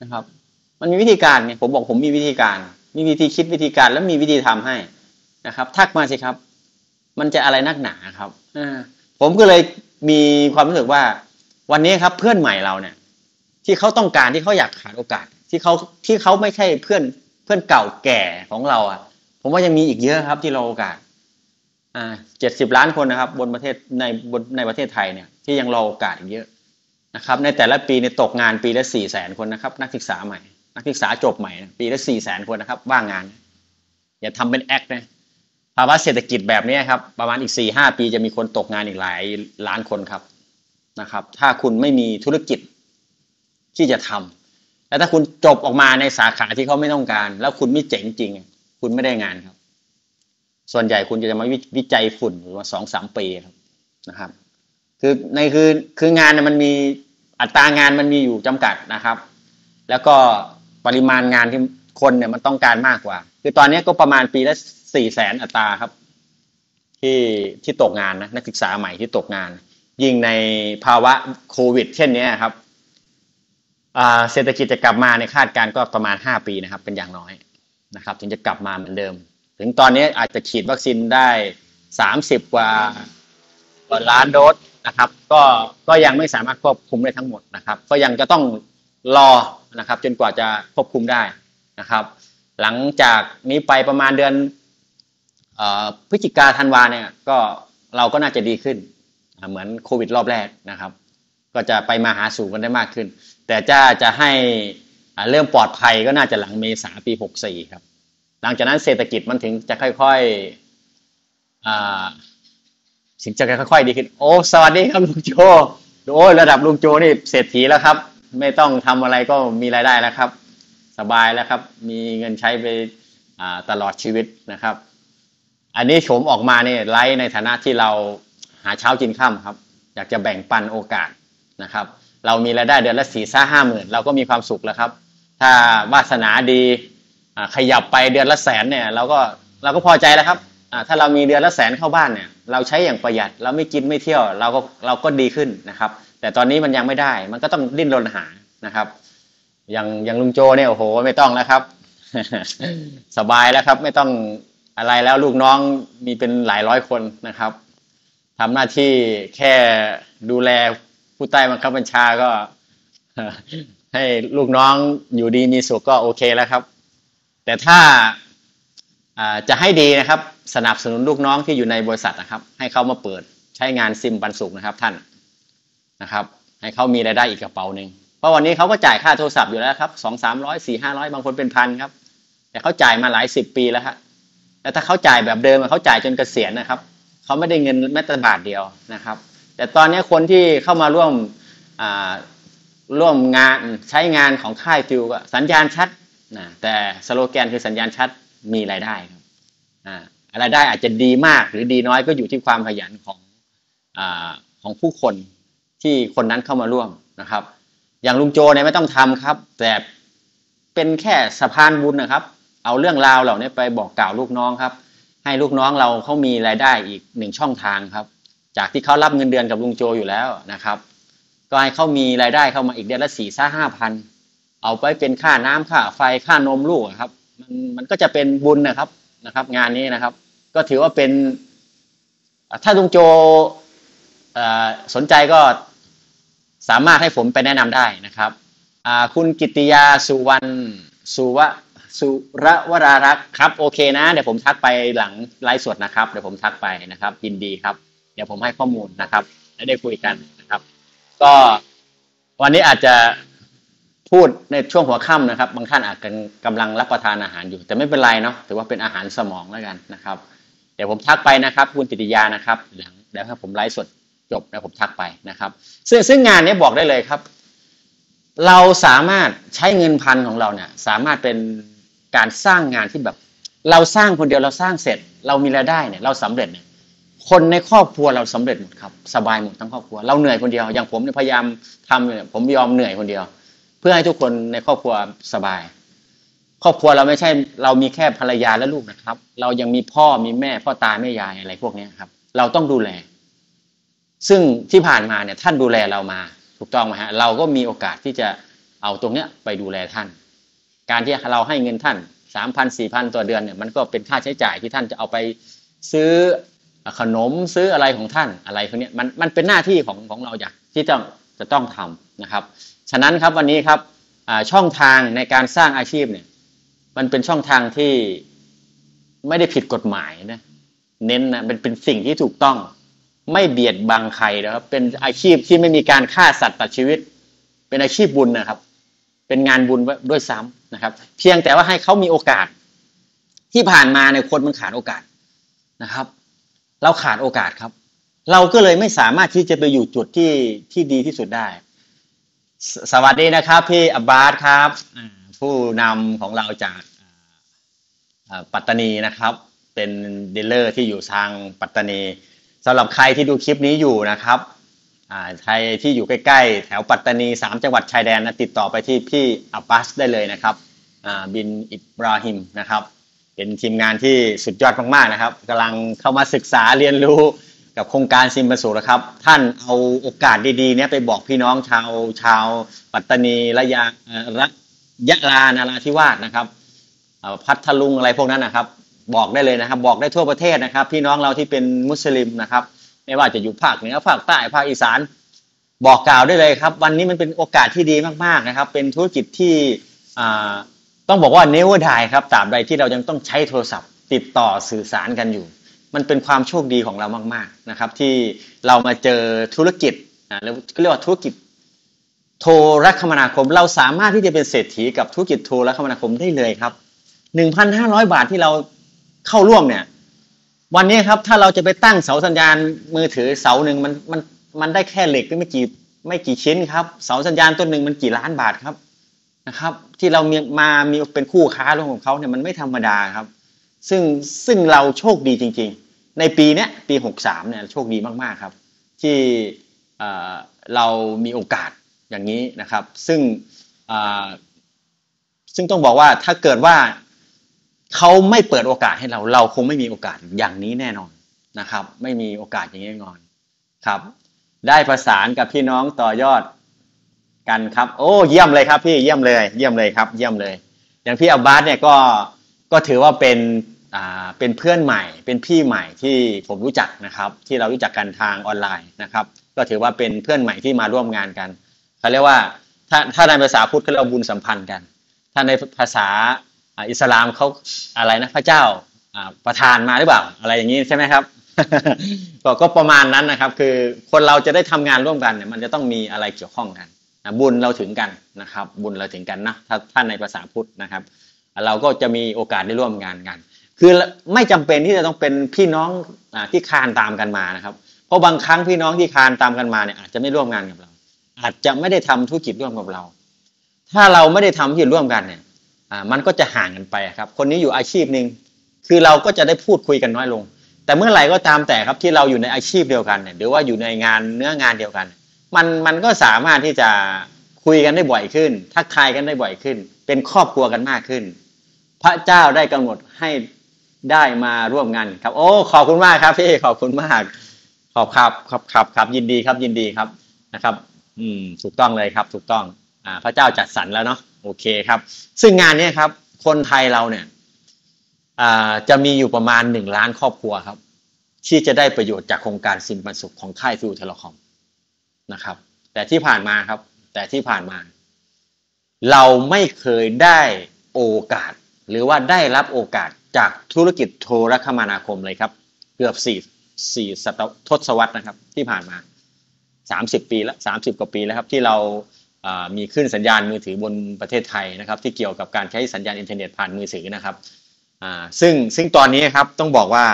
นะครับ มันมีวิธีการไงผมบอกผมมีวิธีการมีวิธีคิดวิธีการแล้วมีวิธีทำให้นะครับทักมาสิครับมันจะอะไรนักหนาครับผมก็เลยมีความรู้สึกว่าวันนี้ครับเพื่อนใหม่เราเนี่ยที่เขาต้องการที่เขาอยากหาโอกาสที่เขาที่เขาไม่ใช่เพื่อนเพื่อนเก่าแก่ของเราอ่ะผมว่ายังมีอีกเยอะครับที่เราโอกาสอ่าเจ็ดสิบล้านคนนะครับบนประเทศในบนในประเทศไทยเนี่ยที่ยังรอโอกาสอีกเยอะนะครับในแต่ละปีในตกงานปีละสี่แสนคนนะครับนักศึกษาใหม่นักศึกษาจบใหม่ปีละสี่แสนคนนะครับว่างงานอย่าทำเป็นแอคนะภาวะเศรษฐกิจแบบนี้ครับประมาณอีกสี่ห้าปีจะมีคนตกงานอีกหลายล้านคนครับนะครับถ้าคุณไม่มีธุรกิจที่จะทำแล้วถ้าคุณจบออกมาในสาขาที่เขาไม่ต้องการแล้วคุณไม่เจ๋งจริงคุณไม่ได้งานครับส่วนใหญ่คุณจะมาวิจัยฝุ่นอยู่มาสองสามปีครับนะครับคือในคือคืองานมันมีอัตรางานมันมีอยู่จำกัดนะครับแล้วก็ปริมาณงานที่คนเนี่ยมันต้องการมากกว่าคือตอนนี้ก็ประมาณปีละสี่แสนอัตราครับที่ที่ตกงานนะนักศึกษาใหม่ที่ตกงานยิ่งในภาวะโควิดเช่นนี้ครับเศรษฐกิจจะกลับมาในคาดการณ์ก็ประมาณห้าปีนะครับเป็นอย่างน้อยนะครับถึงจะกลับมาเหมือนเดิมถึงตอนนี้อาจจะฉีดวัคซีนได้สามสิบกว่ากว่าล้านโดสนะครับก็ก็ยังไม่สามารถควบคุมได้ทั้งหมดนะครับก็ยังจะต้องรอนะครับจนกว่าจะควบคุมได้นะครับหลังจากนี้ไปประมาณเดือนพฤศจิกาธันวาเนี่ยก็เราก็น่าจะดีขึ้นเหมือนโควิดรอบแรกนะครับก็จะไปมาหาสู่กันได้มากขึ้นแต่จะจะให้เริ่มปลอดภัยก็น่าจะหลังเมษาปีหกสิบสี่ครับหลังจากนั้นเศรษฐกิจมันถึงจะค่อยๆอ่าถึงจะค่อยๆดีขึ้นโอ้สวัสดีครับลุงโจโอ้ระดับลุงโจนี่เศรษฐีแล้วครับไม่ต้องทำอะไรก็มีรายได้แล้วครับสบายแล้วครับมีเงินใช้ไปตลอดชีวิตนะครับอันนี้ผมออกมาเนี่ยไลฟ์ในฐานะที่เราหาเช้ากินค่ำครับอยากจะแบ่งปันโอกาสนะครับเรามีรายได้เดือนละสี่ซ่าห้าหมื่นเราก็มีความสุขแล้วครับถ้าวาสนาดีขยับไปเดือนละแสนเนี่ยเราก็เราก็พอใจแล้วครับถ้าเรามีเดือนละแสนเข้าบ้านเนี่ยเราใช้อย่างประหยัดเราไม่กินไม่เที่ยวเราก็เราก็ดีขึ้นนะครับแต่ตอนนี้มันยังไม่ได้มันก็ต้องดิ้นรนหานะครับอย่างอย่างลุงโจเนี่ยโอ้โหไม่ต้องแล้วครับ สบายแล้วครับไม่ต้องอะไรแล้วลูกน้องมีเป็นหลายร้อยคนนะครับทำหน้าที่แค่ดูแลผู้ใต้บังคับบัญชาก็ให้ลูกน้องอยู่ดีมีสุขก็โอเคแล้วครับแต่ถ้าจะให้ดีนะครับสนับสนุนลูกน้องที่อยู่ในบริษัทนะครับให้เขามาเปิดใช้งานซิมปันสุขนะครับท่านนะครับให้เขามีรายได้อีกกระเป๋าหนึ่งเพราะวันนี้เขาก็จ่ายค่าโทรศัพท์อยู่แล้วครับสองสามร้อยสี่ห้าร้อยบางคนเป็นพันครับแต่เขาจ่ายมาหลายสิบปีแล้วครับแล้วถ้าเขาจ่ายแบบเดิมเขาจ่ายจนเกษียณนะครับเขาไม่ได้เงินแม้แต่บาทเดียวนะครับแต่ตอนนี้คนที่เข้ามาร่วมร่วมงานใช้งานของค่ายฟิวก็สัญญาณชัดนะแต่สโลแกนคือสัญญาณชัดมีรายได้ครับรายได้อาจจะดีมากหรือดีน้อยก็อยู่ที่ความขยันของอของผู้คนที่คนนั้นเข้ามาร่วมนะครับอย่างลุงโจเนี่ยไม่ต้องทำครับแต่เป็นแค่สะพานบุญนะครับเอาเรื่องราวเหล่านี้ไปบอกกล่าวลูกน้องครับให้ลูกน้องเราเขามีรายได้อีกหนึ่งช่องทางครับจากที่เขารับเงินเดือนกับลุงโจอยู่แล้วนะครับก็ให้เขามีรายได้เข้ามาอีกเดือนละสี่ซ่าห้าพันเอาไปเป็นค่าน้ำค่าไฟค่านมลูกครับมันมันก็จะเป็นบุญนะครับนะครับงานนี้นะครับก็ถือว่าเป็นถ้าลุงโจสนใจก็สามารถให้ผมไปแนะนำได้นะครับคุณกิติยาสุวรรณสุวะสุรวรารักษ์ครับโอเคนะเดี๋ยวผมทักไปหลังไลฟ์สดนะครับเดี๋ยวผมทักไปนะครับยินดีครับเดี๋ยวผมให้ข้อมูลนะครับและได้คุยกันนะครับก็วันนี้อาจจะพูดในช่วงหัวค่ำนะครับบางท่านอาจจะกำลังรับประทานอาหารอยู่แต่ไม่เป็นไรเนาะถือว่าเป็นอาหารสมองแล้วกันนะครับเดี๋ยวผมทักไปนะครับคุณกิติยานะครับเดี๋ยวเดี๋ยวผมไลฟ์สดจบแล้วผมทักไปนะครับซึ่งซึ่งงานนี้บอกได้เลยครับเราสามารถใช้เงินพันของเราเนี่ยสามารถเป็นการสร้างงานที่แบบเราสร้างคนเดียวเราสร้างเสร็จเรามีรายได้เนี่ยเราสำเร็จเนี่ยคนในครอบครัวเราสำเร็จหมดครับสบายหมดทั้งครอบครัวเราเหนื่อยคนเดียวอย่างผมเนี่ยพยายามทำเนี่ยผมยอมเหนื่อยคนเดียวเพื่อให้ทุกคนในครอบครัวสบายครอบครัวเราไม่ใช่เรามีแค่ภรรยาและลูกนะครับเรายังมีพ่อมีแม่พ่อตาแม่ยายอะไรพวกนี้ครับเราต้องดูแลซึ่งที่ผ่านมาเนี่ยท่านดูแลเรามาถูกต้องไหมฮะเราก็มีโอกาสที่จะเอาตรงเนี้ยไปดูแลท่านการที่เราให้เงินท่าน สามพัน สี่พัน ต่อเดือนเนี่ยมันก็เป็นค่าใช้จ่ายที่ท่านจะเอาไปซื้อขนมซื้ออะไรของท่านอะไรพวกนี้มันมันเป็นหน้าที่ของของเราอยากที่ต้องจะต้องทำนะครับฉะนั้นครับวันนี้ครับช่องทางในการสร้างอาชีพเนี่ยมันเป็นช่องทางที่ไม่ได้ผิดกฎหมายนะเน้นนะเป็นเป็นสิ่งที่ถูกต้องไม่เบียดบังใครนะครับเป็นอาชีพที่ไม่มีการฆ่าสัตว์ตัดชีวิตเป็นอาชีพบุญนะครับเป็นงานบุญด้วยซ้ำนะครับเพียงแต่ว่าให้เขามีโอกาสที่ผ่านมาเนี่ยคนมันขาดโอกาสนะครับเราขาดโอกาสครับเราก็เลยไม่สามารถที่จะไปอยู่จุดที่ที่ดีที่สุดได้สสวัสดีนะครับพี่อับบาสครับผู้นำของเราจากปัตตานีนะครับเป็นดีลเลอร์ที่อยู่ทางปัตตานีสำหรับใครที่ดูคลิปนี้อยู่นะครับใครที่อยู่ใกล้ๆแถวปัตตานีสามจังหวัดชายแดนนะติดต่อไปที่พี่อับบาสได้เลยนะครับบินอิบราฮิมนะครับเป็นทีมงานที่สุดยอดมากๆนะครับกำลังเข้ามาศึกษาเรียนรู้กับโครงการซิมบันสุนะครับท่านเอาโอกาสดีๆนี้ไปบอกพี่น้องชาวชาวปัตตานีระยะระยะลานาราธิวาสนะครับพัทลุงอะไรพวกนั้นนะครับบอกได้เลยนะครับบอกได้ทั่วประเทศนะครับพี่น้องเราที่เป็นมุสลิมนะครับไม่ว่าจะอยู่ภาคเหนือภาคใต้ภาคอีสานบอกกล่าวได้เลยครับวันนี้มันเป็นโอกาสที่ดีมากๆนะครับเป็นธุรกิจที่ต้องบอกว่า never die ครับตราบใดที่เรายังต้องใช้โทรศัพท์ติดต่อสื่อสารกันอยู่มันเป็นความโชคดีของเรามากๆนะครับที่เรามาเจอธุรกิจอ่าเรียกว่าธุรกิจโทรคมนาคมเราสามารถที่จะเป็นเศรษฐีกับธุรกิจโทรคมนาคมได้เลยครับ หนึ่งพันห้าร้อย บาทที่เราเข้าร่วมเนี่ยวันนี้ครับถ้าเราจะไปตั้งเสาสัญญาณมือถือเสาหนึ่งมันมันมันได้แค่เหล็กไม่กี่ไม่กี่ชิ้นครับเสาสัญญาณต้นหนึ่งมันกี่ล้านบาทครับนะครับที่เรามีมามีเป็นคู่ค้าร่วมของเขาเนี่ยมันไม่ธรรมดาครับซึ่งซึ่งเราโชคดีจริงๆในปีเนี้ยปีหกสามเนี่ยโชคดีมากๆครับที่เรามีโอกาสอย่างนี้นะครับซึ่งซึ่งต้องบอกว่าถ้าเกิดว่าเขาไม่เปิดโอกาสให้เราเราคงไม่มีโอกาสอย่างนี้แน่นอนนะครับไม่มีโอกาสอย่างนี้แน่นอนครับได้ประสานกับพี่น้องต่อยอดกันครับโอ้เยี่ยมเลยครับพี่เยี่ยมเลยเยี่ยมเลยครับเยี่ยมเลยอย่างพี่อับบาสเนี่ยก็ก็ถือว่าเป็นอ่าเป็นเพื่อนใหม่เป็นพี่ใหม่ที่ผมรู้จักนะครับที่เรารู้จักกันทางออนไลน์นะครับก็ถือว่าเป็นเพื่อนใหม่ที่มาร่วมงานกันเขาเรียกว่าถ้าถ้าในภาษาพุทธเขาเรียกบุญสัมพันธ์กันถ้าในภาษาอิสลามเขาอะไรนะพระเจ้าประทานมาหรือเปล่าอะไรอย่างนี้ใช่ไหมครับ ก็ก็ประมาณนั้นนะครับคือคนเราจะได้ทำงานร่วมกันเนี่ยมันจะต้องมีอะไรเกี่ยวข้องกันนะบุญเราถึงกันนะครับบุญเราถึงกันนะถ้าท่านในภาษาพุทธนะครับเราก็จะมีโอกาสได้ร่วมงานกันคือไม่จำเป็นที่จะต้องเป็นพี่น้องที่คานตามกันมานะครับเพราะบางครั้งพี่น้องที่คานตามกันมาเนี่ยอาจจะไม่ร่วมงานกับเราอาจจะไม่ได้ทำธุรกิจร่วมกับเราถ้าเราไม่ได้ทำธุรกิจร่วมกันเนี่ยอ่ามันก็จะห่างกันไปครับคนนี้อยู่อาชีพหนึ่งคือเราก็จะได้พูดคุยกันน้อยลงแต่เมื่อไหร่ก็ตามแต่ครับที่เราอยู่ในอาชีพเดียวกันเนี่ยหรือว่าอยู่ในงานเนื้องานเดียวกันมันมันก็สามารถที่จะคุยกันได้บ่อยขึ้นทักทายกันได้บ่อยขึ้นเป็นครอบครัวกันมากขึ้นพระเจ้าได้กำหนดให้ได้มาร่วมงานครับโอ้ขอบคุณมากครับพี่ขอบคุณมากขอบครับครับครับครับยินดีครับยินดีครับนะครับอืมถูกต้องเลยครับถูกต้องอ่าพระเจ้าจัดสรรแล้วเนาะโอเคครับซึ่งงานนี้ครับคนไทยเราเนี่ยอ่าจะมีอยู่ประมาณหนึ่งล้านครอบครัวครับที่จะได้ประโยชน์จากโครงการซิมปันสุขของค่ายฟิวเทเลคอมนะครับแต่ที่ผ่านมาครับแต่ที่ผ่านมาเราไม่เคยได้โอกาสหรือว่าได้รับโอกาสจากธุรกิจโทรคมนาคมเลยครับเกือบสี่สี่ทศวรรษนะครับที่ผ่านมาสามสิบปีแล้วสามสิบกว่าปีแล้วครับที่เรามีขึ้นสัญญาณมือถือบนประเทศไทยนะครับที่เกี่ยวกับการใช้สัญญาณอินเทอร์เน็ตผ่านมือถือนะครับซึ่งซึ่งตอนนี้ครับต้องบอกว่า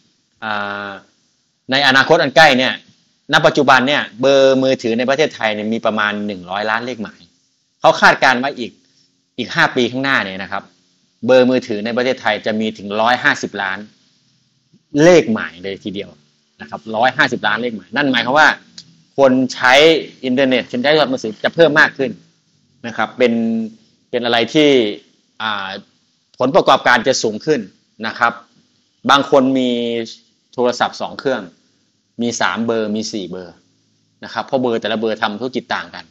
ในอนาคตอันใกล้เนี่ยณปัจจุบันเนี่ยเบอร์มือถือในประเทศไทยเนี่ยมีประมาณหนึ่งร้อยล้านเลขหมายเขาคาดการณ์ว่าอีกอีกห้าปีข้างหน้าเนี่ยนะครับเบอร์มือถือในประเทศไทยจะมีถึงหนึ่งร้อยห้าสิบล้านเลขหมายเลยทีเดียวนะครับหนึ่งร้อยห้าสิบล้านเลขหมายนั่นหมายความว่าคนใช้อินเทอร์เน็ตใช้โทรศัพท์มือถือจะเพิ่มมากขึ้นนะครับเป็นเป็นอะไรที่ผลประกอบการจะสูงขึ้นนะครับบางคนมีโทรศัพท์สองเครื่องมีสามเบอร์มีสี่เบอร์นะครับเพราะเบอร์แต่ละเบอร์ทำธุรกิจต่างกัน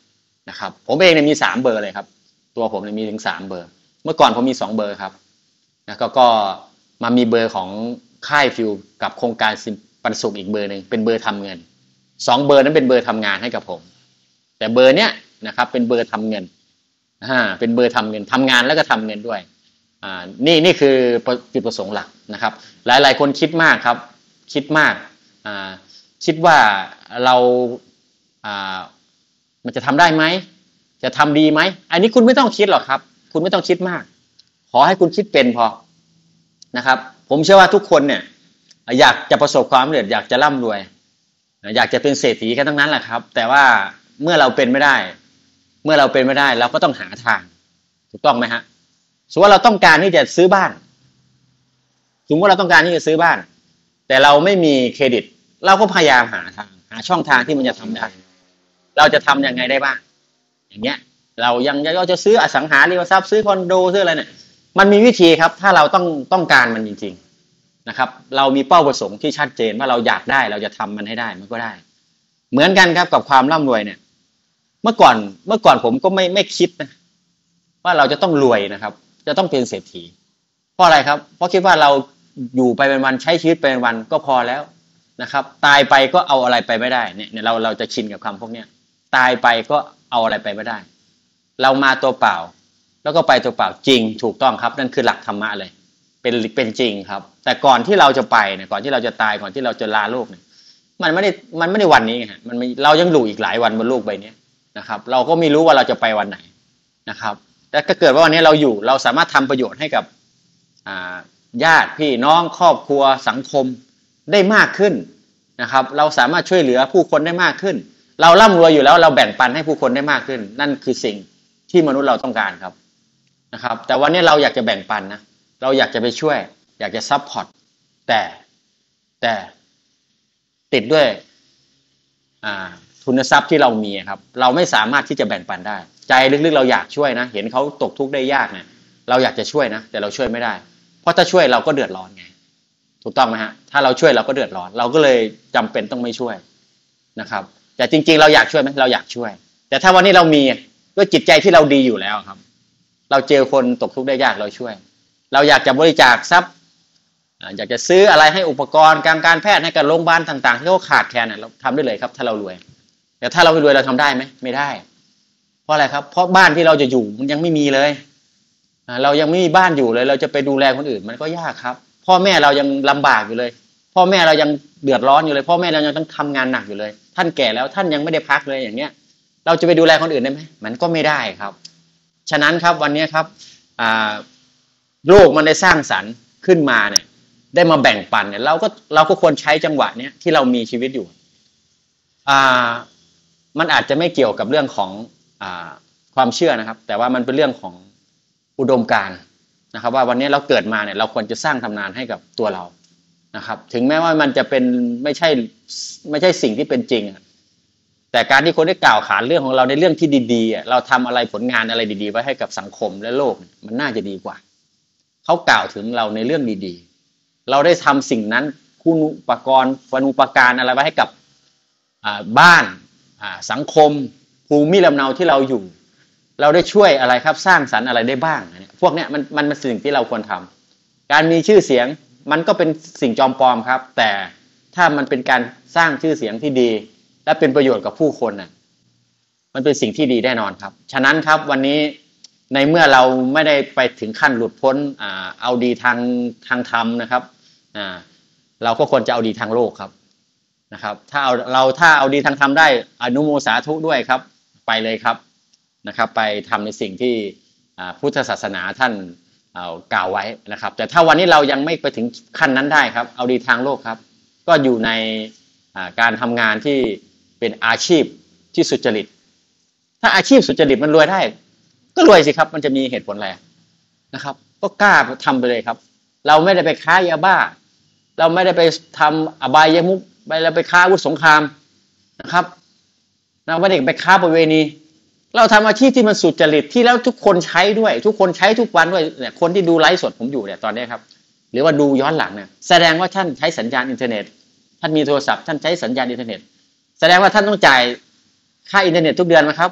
นะครับผมเองเนี่ยมีสามเบอร์เลยครับตัวผมเนี่ยมีถึงสามเบอร์เมื่อก่อนผมมีสองเบอร์ครับแล้วก็ก็มามีเบอร์ของค่ายฟิวกับโครงการปันสุขอีกเบอร์หนึ่งเป็นเบอร์ทำเงินสองเบอร์นั้นเป็นเบอร์ทำงานให้กับผมแต่เบอร์เนี้ยนะครับเป็นเบอร์ทำเงินอ่าเป็นเบอร์ทำเงินทำงานแล้วก็ทำเงินด้วยอ่านี่นี่คือจุดประสงค์หลักนะครับหลายๆคนคิดมากครับคิดมากอ่าคิดว่าเราอ่ามันจะทำได้ไหมจะทำดีไหมอันนี้คุณไม่ต้องคิดหรอกครับคุณไม่ต้องคิดมากขอให้คุณคิดเป็นพอนะครับผมเชื่อว่าทุกคนเนี่ยอยากจะประสบความสำเร็จอยากจะร่ำรวยอยากจะเป็นเศรษฐีกันทั้งนั้นแหละครับแต่ว่าเมื่อเราเป็นไม่ได้เมื่อเราเป็นไม่ได้เราก็ต้องหาทางถูกต้องไหมฮะสมมติว่าเราต้องการที่จะซื้อบ้านสมมติว่าเราต้องการที่จะซื้อบ้านแต่เราไม่มีเครดิตเราก็พยายามหาทางหาช่องทางที่มันจะทำได้เราจะทำยังไงได้บ้างอย่างเงี้ยเรายังเราจะซื้ออสังหาริมทรัพย์ซื้อคอนโดซื้ออะไรเนี่ยมันมีวิธีครับถ้าเราต้องต้องการมันจริงๆนะครับเรามีเป้าประสงค์ที่ชัดเจนว่าเราอยากได้เราจะทำมันให้ได้มันก็ได้เหมือนกันครับกับความร่ำรวยเนี่ยเมื่อก่อนเมื่อก่อนผมก็ไม่ไม่คิดนะว่าเราจะต้องรวยนะครับจะต้องเป็นเศรษฐีเพราะอะไรครับเพราะคิดว่าเราอยู่ไปเป็นวันใช้ชีวิตไปเป็นวันก็พอแล้วนะครับตายไปก็เอาอะไรไปไม่ได้เนี่ยเราเราจะชินกับคำพวกเนี้ยตายไปก็เอาอะไรไปไม่ได้เรามาตัวเปล่าแล้วก็ไปตัวเปล่าจริงถูกต้องครับนั่นคือหลักธรรมะเลยเป็นเป็นจริงครับแต่ก่อนที่เราจะไปเนี่ยก่อนที่เราจะตายก่อนที่เราจะลาโลกเนี่ยมันไม่ได้มันไม่ได้วันนี้ฮะมันเรายังอยู่อีกหลายวันบนโลกใบนี้นะครับเราก็ไม่รู้ว่าเราจะไปวันไหนนะครับแต่ก็เกิดว่าวันนี้เราอยู่เราสามารถทำประโยชน์ให้กับญาติพี่น้องครอบครัวสังคมได้มากขึ้นนะครับเราสามารถช่วยเหลือผู้คนได้มากขึ้นเราร่ำรวยอยู่แล้วเราแบ่งปันให้ผู้คนได้มากขึ้นนั่นคือสิ่งที่มนุษย์เราต้องการครับนะครับแต่วันนี้เราอยากจะแบ่งปันนะเราอยากจะไปช่วยอยากจะซัพพอร์ตแต่แต่ติดด้วยทุนทรัพย์ที่เรามีครับเราไม่สามารถที่จะแบ่งปันได้ใจลึกๆเราอยากช่วยนะเห็นเขาตกทุกข์ได้ยากเนี่ยเราอยากจะช่วยนะแต่เราช่วยไม่ได้เพราะถ้าช่วยเราก็เดือดร้อนไงถูกต้องไหมฮะถ้าเราช่วยเราก็เดือดร้อนเราก็เลยจำเป็นต้องไม่ช่วยนะครับแต่จริงๆเราอยากช่วยไหมเราอยากช่วยแต่ถ้าวันนี้เรามีด้วยจิตใจที่เราดีอยู่แล้วครับเราเจอคนตกทุกข์ได้ยากเราช่วยเราอยากจะบริจาคทรัพย์อยากจะซื้ออะไรให้อุปกรณ์การการแพทย์ให้กับโรงพยาบาลต่างๆที่เขาขาดแคลนเนี่ยเราทำได้เลยครับถ้าเรารวยแต่ถ้าเราไม่รวยเราทำได้ไหมไม่ได้เพราะอะไรครับเพราะบ้านที่เราจะอยู่มันยังไม่มีเลยเรายังไม่มีบ้านอยู่เลยเราจะไปดูแลคนอื่นมันก็ยากครับพ่อแม่เรายังลำบากอยู่เลยพ่อแม่เรายังเดือดร้อนอยู่เลยพ่อแม่เรายังต้องทำงานหนักอยู่เลยท่านแก่แล้วท่านยังไม่ได้พักเลยอย่างเงี้ยเราจะไปดูแลคนอื่นได้ไหมมันก็ไม่ได้ครับฉะนั้นครับวันนี้ครับโลกมันได้สร้างสรรค์ขึ้นมาเนี่ยได้มาแบ่งปันเนี่ยเราก็เราก็ควรใช้จังหวะเนี้ยที่เรามีชีวิตอยู่อ่ามันอาจจะไม่เกี่ยวกับเรื่องของอ่าความเชื่อนะครับแต่ว่ามันเป็นเรื่องของอุดมการณ์นะครับว่าวันนี้เราเกิดมาเนี่ยเราควรจะสร้างตำนานให้กับตัวเรานะครับถึงแม้ว่ามันจะเป็นไม่ใช่ไม่ใช่สิ่งที่เป็นจริงแต่การที่คนได้กล่าวขานเรื่องของเราในเรื่องที่ดีๆเราทำอะไรผลงานอะไรดีๆไว้ให้กับสังคมและโลกมันน่าจะดีกว่าเขากล่าวถึงเราในเรื่องดีๆเราได้ทำสิ่งนั้นคุณอุปกรณ์วนุปการอะไรไว้ให้กับบ้านสังคมภูมิลำเนาที่เราอยู่เราได้ช่วยอะไรครับสร้างสรรค์อะไรได้บ้างพวกเนี้ยมันมันเป็นสิ่งที่เราควรทำการมีชื่อเสียงมันก็เป็นสิ่งจอมปลอมครับแต่ถ้ามันเป็นการสร้างชื่อเสียงที่ดีและเป็นประโยชน์กับผู้คนน่ะมันเป็นสิ่งที่ดีแน่นอนครับฉะนั้นครับวันนี้ในเมื่อเราไม่ได้ไปถึงขั้นหลุดพ้นอ่าเอาดีทางทางธรรมนะครับอ่าเราก็ควรจะเอาดีทางโลกครับนะครับถ้าเอาเราถ้าเอาดีทางธรรมได้อนุโมสาธุด้วยครับไปเลยครับนะครับไปทำในสิ่งที่พุทธศาสนาท่านกล่าวไว้นะครับแต่ถ้าวันนี้เรายังไม่ไปถึงขั้นนั้นได้ครับเอาดีทางโลกครับก็อยู่ในการทำงานที่เป็นอาชีพที่สุจริตถ้าอาชีพสุจริตมันรวยได้ก็รวยสิครับมันจะมีเหตุผลอะไรนะครับก็กล้าทำไปเลยครับเราไม่ได้ไปค้ายาบ้าเราไม่ได้ไปทำอบายมุขไปแล้วไปค้าอาวุธสงครามนะครับเราไม่ได้ไปค้าประเวณีเราทำอาชีพที่มันสุจริตที่แล้วทุกคนใช้ด้วยทุกคนใช้ทุกวันด้วยเนี่ยคนที่ดูไลฟ์สดผมอยู่เนี่ยตอนนี้ครับหรือว่าดูย้อนหลังเนี่ยแสดงว่าท่านใช้สัญญาณอินเทอร์เน็ตท่านมีโทรศัพท์ท่านใช้สัญญาณอินเทอร์เน็ตแสดงว่าท่านต้องจ่ายค่าอินเทอร์เน็ตทุกเดือนไหมครับ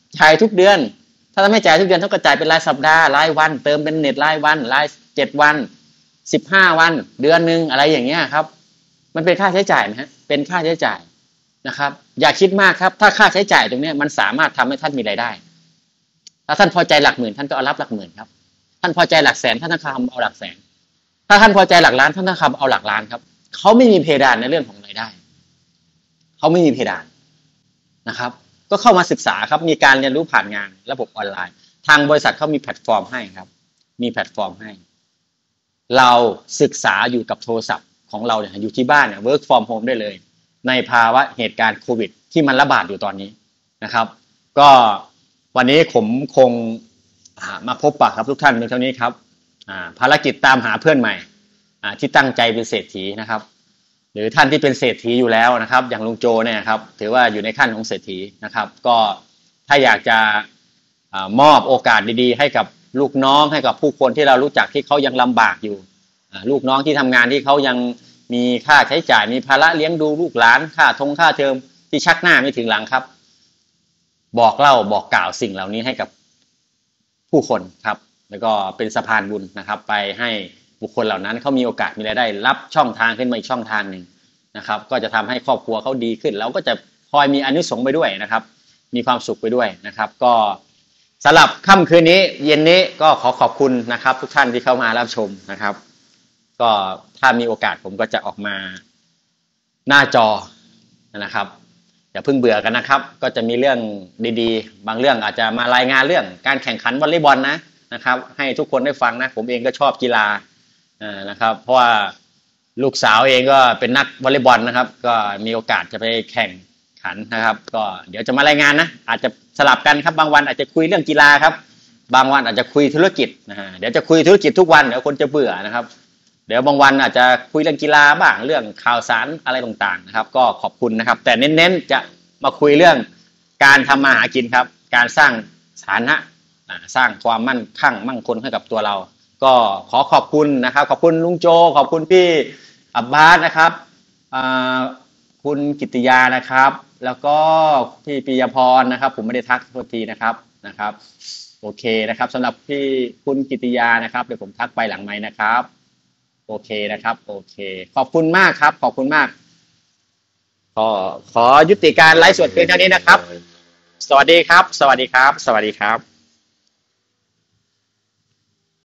จ่ายทุกเดือนถ้าไม่จ่ายทุกเดือนเท่ากับจ่ายเป็นรายสัปดาห์รายวันเติมเป็นเน็ตรายวันรายเจ็ดวันสิบห้าวันเดือนหนึ่งอะไรอย่างเงี้ยครับมันเป็นค่าใช้จ่ายไหมฮะเป็นค่าใช้จ่ายนะครับอย่าคิดมากครับถ้าค่าใช้จ่ายตรงนี้มันสามารถทำให้ท่านมีรายได้ถ้าท่านพอใจหลักหมื่นท่านก็เอารับหลักหมื่นครับท่านพอใจหลักแสนท่านต้องทำเอาหลักแสนถ้าท่านพอใจหลักล้านท่านต้องทำเอาหลักล้านครับเขาไม่มีเพดานในเรื่องของรายได้เขาไม่มีเพดานนะครับก็เข้ามาศึกษาครับมีการเรียนรู้ผ่านงานระบบออนไลน์ทางบริษัทเขามีแพลตฟอร์มให้ครับมีแพลตฟอร์มให้เราศึกษาอยู่กับโทรศัพท์ของเราเนี่ยอยู่ที่บ้านเนี่ย work from home ได้เลยในภาวะเหตุการณ์โควิดที่มันระบาดอยู่ตอนนี้นะครับก็วันนี้ผมคงมาพบปะครับทุกท่านเพียงเท่านี้ครับภารกิจตามหาเพื่อนใหม่ที่ตั้งใจเป็นเศรษฐีนะครับหรือท่านที่เป็นเศรษฐีอยู่แล้วนะครับอย่างลุงโจเนี่ยครับถือว่าอยู่ในขั้นของเศรษฐีนะครับก็ถ้าอยากจะมอบโอกาสดีๆให้กับลูกน้องให้กับผู้คนที่เรารู้จักที่เขายังลำบากอยู่ลูกน้องที่ทำงานที่เขายังมีค่าใช้จ่ายมีภาระเลี้ยงดูลูกหลานค่าทงค่าเทอมที่ชักหน้าไม่ถึงหลังครับบอกเล่าบอกกล่าวสิ่งเหล่านี้ให้กับผู้คนครับแล้วก็เป็นสะพานบุญนะครับไปให้บุคคลเหล่านั้นเขามีโอกาสมีรายได้รับช่องทางขึ้นมาอีกช่องทางหนึ่งนะครับก็จะทำให้ครอบครัวเขาดีขึ้นแล้วก็จะพลอยมีอานิสงส์ไปด้วยนะครับมีความสุขไปด้วยนะครับก็สำหรับค่ำคืนนี้เย็นนี้ก็ขอขอบคุณนะครับทุกท่านที่เข้ามารับชมนะครับก็ถ้ามีโอกาสผมก็จะออกมาหน้าจอนะครับอย่าเพิ่งเบื่อกันนะครับก็จะมีเรื่องดีๆบางเรื่องอาจจะมารายงานเรื่องการแข่งขันวอลเลย์บอลนะนะครับให้ทุกคนได้ฟังนะผมเองก็ชอบกีฬานะครับเพราะว่าลูกสาวเองก็เป็นนักวอลเลย์บอลนะครับก็มีโอกาสจะไปแข่งขันนะครับก็เดี๋ยวจะมารายงานนะอาจจะสลับกันครับบางวันอาจจะคุยเรื่องกีฬาครับบางวันอาจจะคุยธุรกิจนะฮะเดี๋ยวจะคุยธุรกิจทุกวันเดี๋ยวคนจะเบื่อนะครับเดี๋ยวบางวันอาจจะคุยเรื่องกีฬาบ้างเรื่องข่าวสารอะไรต่างๆนะครับก็ขอบคุณนะครับแต่เน้นๆจะมาคุยเรื่องการทำมาหากินครับการสร้างฐานะสร้างความมั่นคั่งมั่งคงให้กับตัวเราก็ขอขอบคุณนะครับขอบคุณลุงโจขอบคุณพี่อับบาสนะครับคุณกิตติยานะครับแล้วก็พี่ปิยพรนะครับผมไม่ได้ทักโทษทีนะครับนะครับโอเคนะครับสำหรับพี่คุณกิตติยานะครับเดี๋ยวผมทักไปหลังไมค์นะครับโอเคนะครับโอเคขอบคุณมากครับขอบคุณมากขอขอยุติการไลฟ์สดเพียงเท่านี้นะครับสวัสดีครับสวัสดีครับสวัสดีครับ